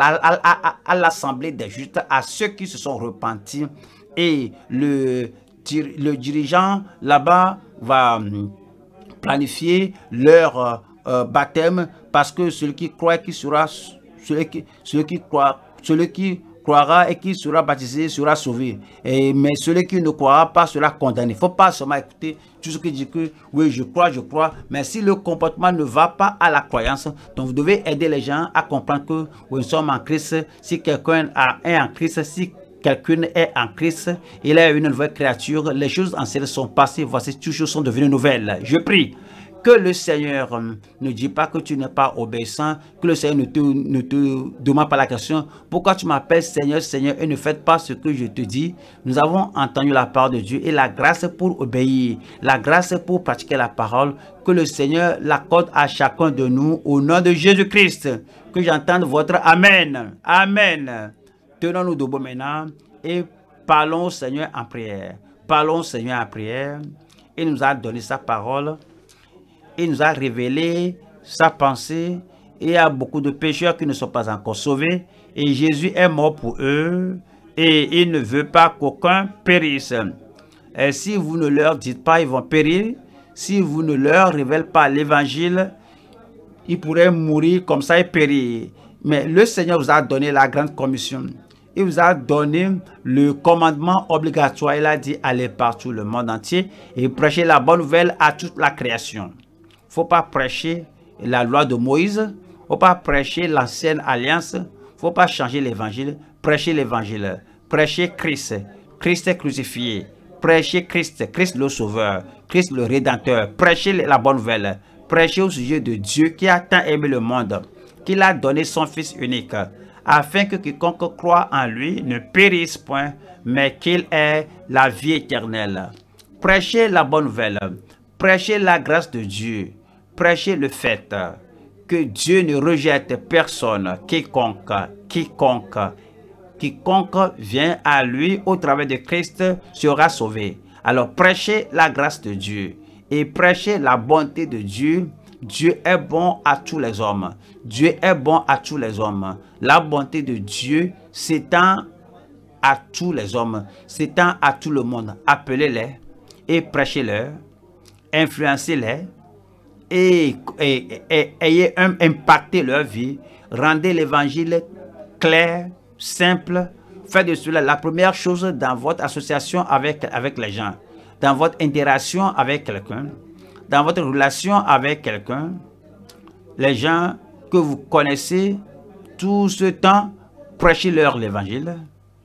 à l'assemblée des justes, à ceux qui se sont repentis. Et le, le dirigeant là-bas va planifier leur euh, baptême, parce que celui qui croit, qui sera celui qui, celui qui croit, celui qui croira et qui sera baptisé sera sauvé. Et, mais celui qui ne croira pas sera condamné. Il ne faut pas seulement écouter tout ce qui dit que oui, je crois, je crois. Mais si le comportement ne va pas à la croyance, donc vous devez aider les gens à comprendre que oui, nous sommes en Christ. Si quelqu'un est en Christ, si quelqu'un est en Christ, il est une nouvelle créature. Les choses anciennes sont passées, voici, toutes choses sont devenues nouvelles. Je prie que le Seigneur ne dit pas que tu n'es pas obéissant, que le Seigneur ne te, ne te demande pas la question, pourquoi tu m'appelles Seigneur, Seigneur, et ne faites pas ce que je te dis. Nous avons entendu la parole de Dieu et la grâce pour obéir, la grâce pour pratiquer la parole, que le Seigneur l'accorde à chacun de nous au nom de Jésus-Christ. Que j'entende votre Amen. Amen. Tenons-nous debout maintenant et parlons au Seigneur en prière. Parlons au Seigneur en prière. Il nous a donné sa parole. Il nous a révélé sa pensée. Il y a beaucoup de pécheurs qui ne sont pas encore sauvés. Et Jésus est mort pour eux. Et il ne veut pas qu'aucun périsse. Et si vous ne leur dites pas, ils vont périr. Si vous ne leur révélez pas l'évangile, ils pourraient mourir comme ça et périr. Mais le Seigneur vous a donné la grande commission. Il vous a donné le commandement obligatoire. Il a dit, allez partout le monde entier et prêchez la bonne nouvelle à toute la création. Il ne faut pas prêcher la loi de Moïse. Il ne faut pas prêcher l'ancienne alliance. Il ne faut pas changer l'évangile. Prêchez l'évangile. Prêchez Christ. Christ est crucifié. Prêchez Christ. Christ le sauveur. Christ le rédempteur. Prêchez la bonne nouvelle. Prêchez au sujet de Dieu qui a tant aimé le monde, qu'il a donné son Fils unique, afin que quiconque croit en lui ne périsse point, mais qu'il ait la vie éternelle. Prêchez la bonne nouvelle. Prêchez la grâce de Dieu. Prêchez le fait que Dieu ne rejette personne. Quiconque, quiconque, quiconque vient à lui au travers de Christ sera sauvé. Alors prêchez la grâce de Dieu et prêchez la bonté de Dieu. Dieu est bon à tous les hommes. Dieu est bon à tous les hommes. La bonté de Dieu s'étend à tous les hommes, s'étend à tout le monde. Appelez-les et prêchez-leur, influencez-les et, et, et, et ayez un, impacté leur vie. Rendez l'évangile clair, simple. Faites de cela la première chose dans votre association avec, avec les gens, dans votre interaction avec quelqu'un, dans votre relation avec quelqu'un. Les gens que vous connaissez tout ce temps, prêchez-leur l'évangile.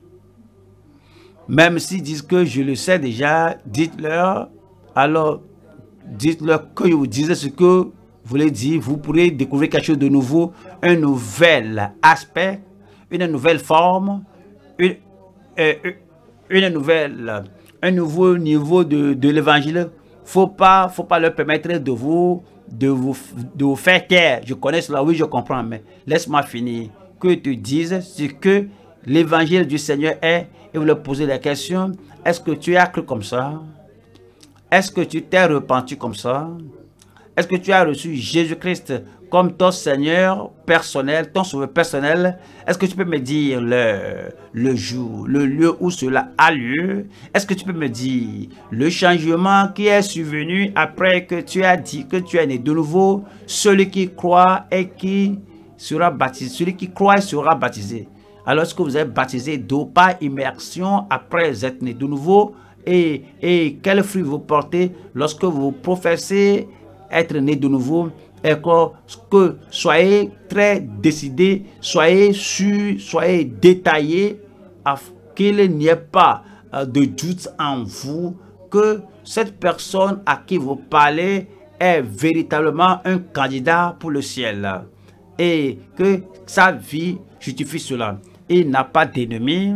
Même s'ils disent que je le sais déjà, dites-leur, alors dites-leur que je vous disais ce que vous voulez dire. Vous pourrez découvrir quelque chose de nouveau, un nouvel aspect, une nouvelle forme, une, euh, une nouvelle, un nouveau niveau de, de l'évangile. Faut pas, faut pas leur permettre de vous, de vous, de vous faire taire. Je connais cela, oui, je comprends, mais laisse-moi finir. Que tu dises ce que l'évangile du Seigneur est et vous leur posez la question, est-ce que tu as cru comme ça? Est-ce que tu t'es repenti comme ça? Est-ce que tu as reçu Jésus-Christ comme ton Seigneur personnel, ton sauveur personnel? Est-ce que tu peux me dire le, le jour, le lieu où cela a lieu? Est-ce que tu peux me dire le changement qui est survenu après que tu as dit que tu es né de nouveau? Celui qui croit et qui sera baptisé. Celui qui croit et sera baptisé. Alors, est-ce que vous êtes baptisé d'eau par immersion après être né de nouveau? Et, et quel fruit vous portez lorsque vous professez être né de nouveau? Et que, que soyez très décidés, soyez sûrs, soyez détaillés, qu'il n'y ait pas de doute en vous, que cette personne à qui vous parlez est véritablement un candidat pour le ciel. Et que sa vie justifie cela. Il n'a pas d'ennemis.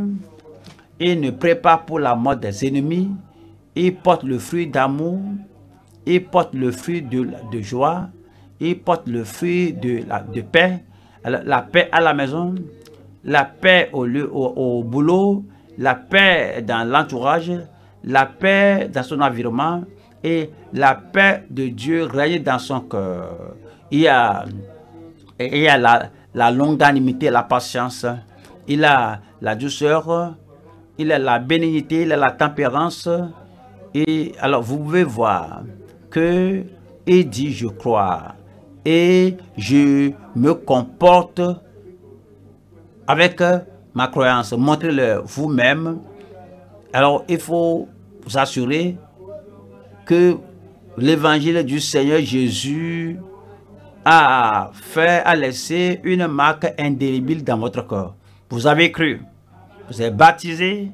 Il ne prépare pour la mort des ennemis. Il porte le fruit d'amour. Il porte le fruit de, de joie. Il porte le fruit de, la, de paix. La, la paix à la maison. La paix au, lieu, au, au boulot. La paix dans l'entourage. La paix dans son environnement. Et la paix de Dieu règne dans son cœur. Il y a, il y a la, la longanimité, la patience. Il a la douceur. Il a la bénignité, il a la tempérance. Et alors, vous pouvez voir que il dit, je crois. Et je me comporte avec ma croyance. Montrez-le vous-même. Alors, il faut vous assurer que l'évangile du Seigneur Jésus a fait, a laissé une marque indélébile dans votre corps. Vous avez cru. Vous êtes baptisés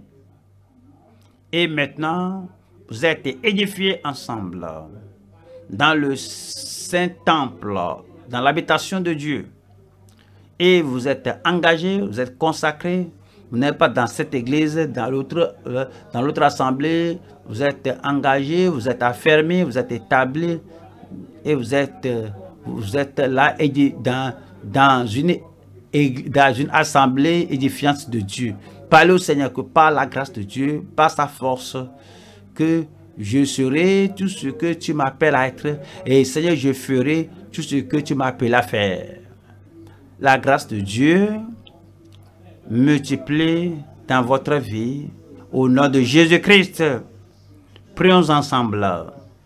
et maintenant vous êtes édifiés ensemble dans le Saint-Temple, dans l'habitation de Dieu. Et vous êtes engagés, vous êtes consacrés. Vous n'êtes pas dans cette église, dans l'autre euh, dans l'autre assemblée. Vous êtes engagés, vous êtes affermés, vous êtes établis et vous êtes, vous êtes là dans, dans, une, dans une assemblée édifiante de Dieu. Parlez au Seigneur que par la grâce de Dieu, par sa force, que je serai tout ce que tu m'appelles à être. Et Seigneur, je ferai tout ce que tu m'appelles à faire. La grâce de Dieu multiplie dans votre vie. Au nom de Jésus-Christ, prions ensemble.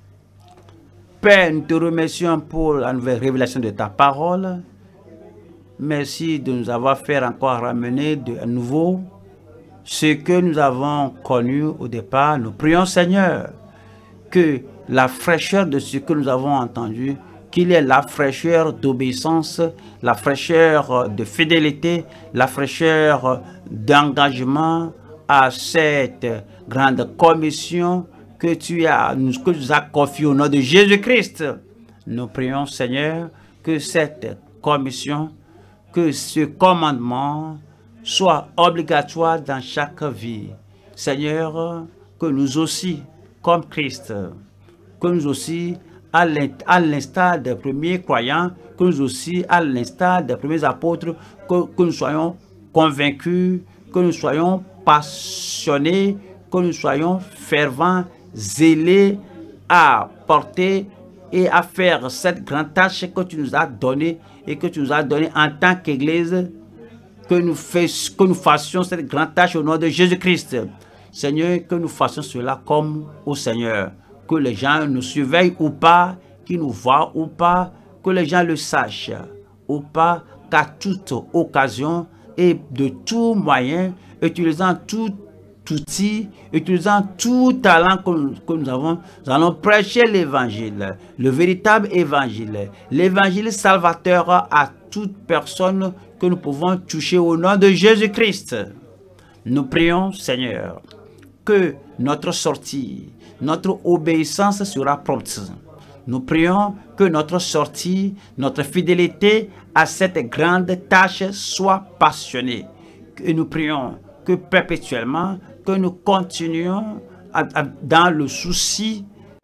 Père, nous te remercions pour la nouvelle révélation de ta parole. Merci de nous avoir fait encore ramener de nouveau ce que nous avons connu au départ. Nous prions, Seigneur, que la fraîcheur de ce que nous avons entendu, qu'il y ait la fraîcheur d'obéissance, la fraîcheur de fidélité, la fraîcheur d'engagement à cette grande commission que tu as, que tu as confiée au nom de Jésus-Christ. Nous prions, Seigneur, que cette commission, que ce commandement soit obligatoire dans chaque vie. Seigneur, que nous aussi, comme Christ, que nous aussi, à l'instar des premiers croyants, que nous aussi, à l'instar des premiers apôtres, que, que nous soyons convaincus, que nous soyons passionnés, que nous soyons fervents, zélés à porter et à faire cette grande tâche que tu nous as donnée et que tu nous as donnée en tant qu'Église, que nous, fais, que nous fassions cette grande tâche au nom de Jésus-Christ. Seigneur, que nous fassions cela comme au Seigneur. Que les gens nous surveillent ou pas, qu'ils nous voient ou pas, que les gens le sachent ou pas, qu'à toute occasion et de tout moyen, utilisant tout outil, utilisant tout talent que nous, que nous avons, nous allons prêcher l'évangile, le véritable évangile, l'évangile salvateur à toute personne que nous pouvons toucher au nom de Jésus-Christ. Nous prions, Seigneur, que notre sortie, notre obéissance sera prompte. Nous prions que notre sortie, notre fidélité à cette grande tâche soit passionnée. Et nous prions que perpétuellement, que nous continuions à, à, dans le souci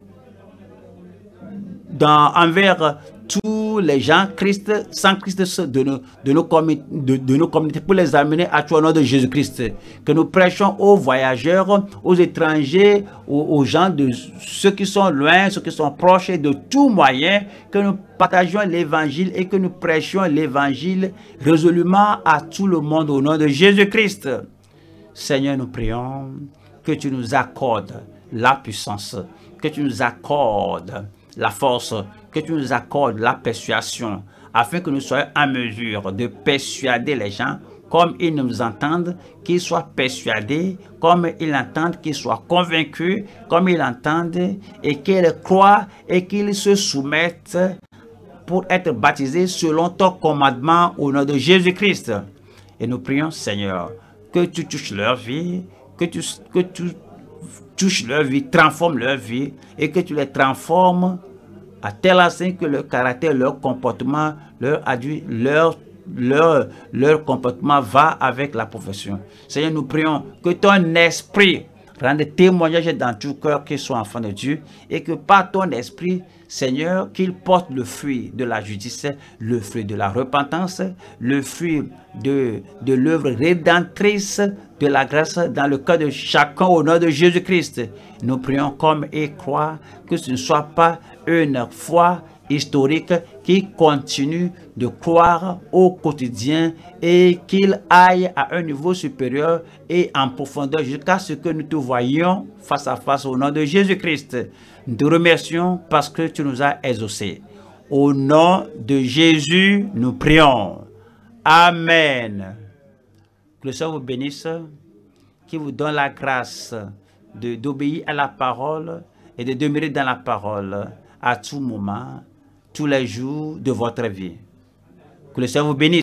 dans, envers tous les gens Christ, sans Christ de nos, de, nos de, de nos communautés pour les amener à toi au nom de Jésus-Christ. Que nous prêchons aux voyageurs, aux étrangers, aux, aux gens, de ceux qui sont loin, ceux qui sont proches et de tout moyen, que nous partagions l'évangile et que nous prêchions l'évangile résolument à tout le monde au nom de Jésus-Christ. Seigneur, nous prions que tu nous accordes la puissance, que tu nous accordes la force, que tu nous accordes la persuasion, afin que nous soyons en mesure de persuader les gens comme ils nous entendent, qu'ils soient persuadés, comme ils entendent, qu'ils soient convaincus, comme ils entendent, et qu'ils croient et qu'ils se soumettent pour être baptisés selon ton commandement au nom de Jésus-Christ. Et nous prions, Seigneur, que tu touches leur vie, que tu, que tu touches leur vie, transformes leur vie et que tu les transformes à tel enseigne que leur caractère, leur comportement, leur, leur, leur, leur comportement va avec la profession. Seigneur, nous prions que ton esprit rende témoignage dans tout cœur qu'ils soient enfants de Dieu et que par ton esprit, Seigneur, qu'ils portent le fruit de la justice, le fruit de la repentance, le fruit de, de l'œuvre rédemptrice de la grâce dans le cœur de chacun au nom de Jésus-Christ. Nous prions comme et croire que ce ne soit pas une foi historique qui continue de croire au quotidien et qu'il aille à un niveau supérieur et en profondeur jusqu'à ce que nous te voyions face à face au nom de Jésus-Christ. Nous te remercions parce que tu nous as exaucés. Au nom de Jésus, nous prions. Amen. Que le Seigneur vous bénisse, qui vous donne la grâce d'obéir à la parole et de demeurer dans la parole à tout moment, tous les jours de votre vie. Que le Seigneur vous bénisse.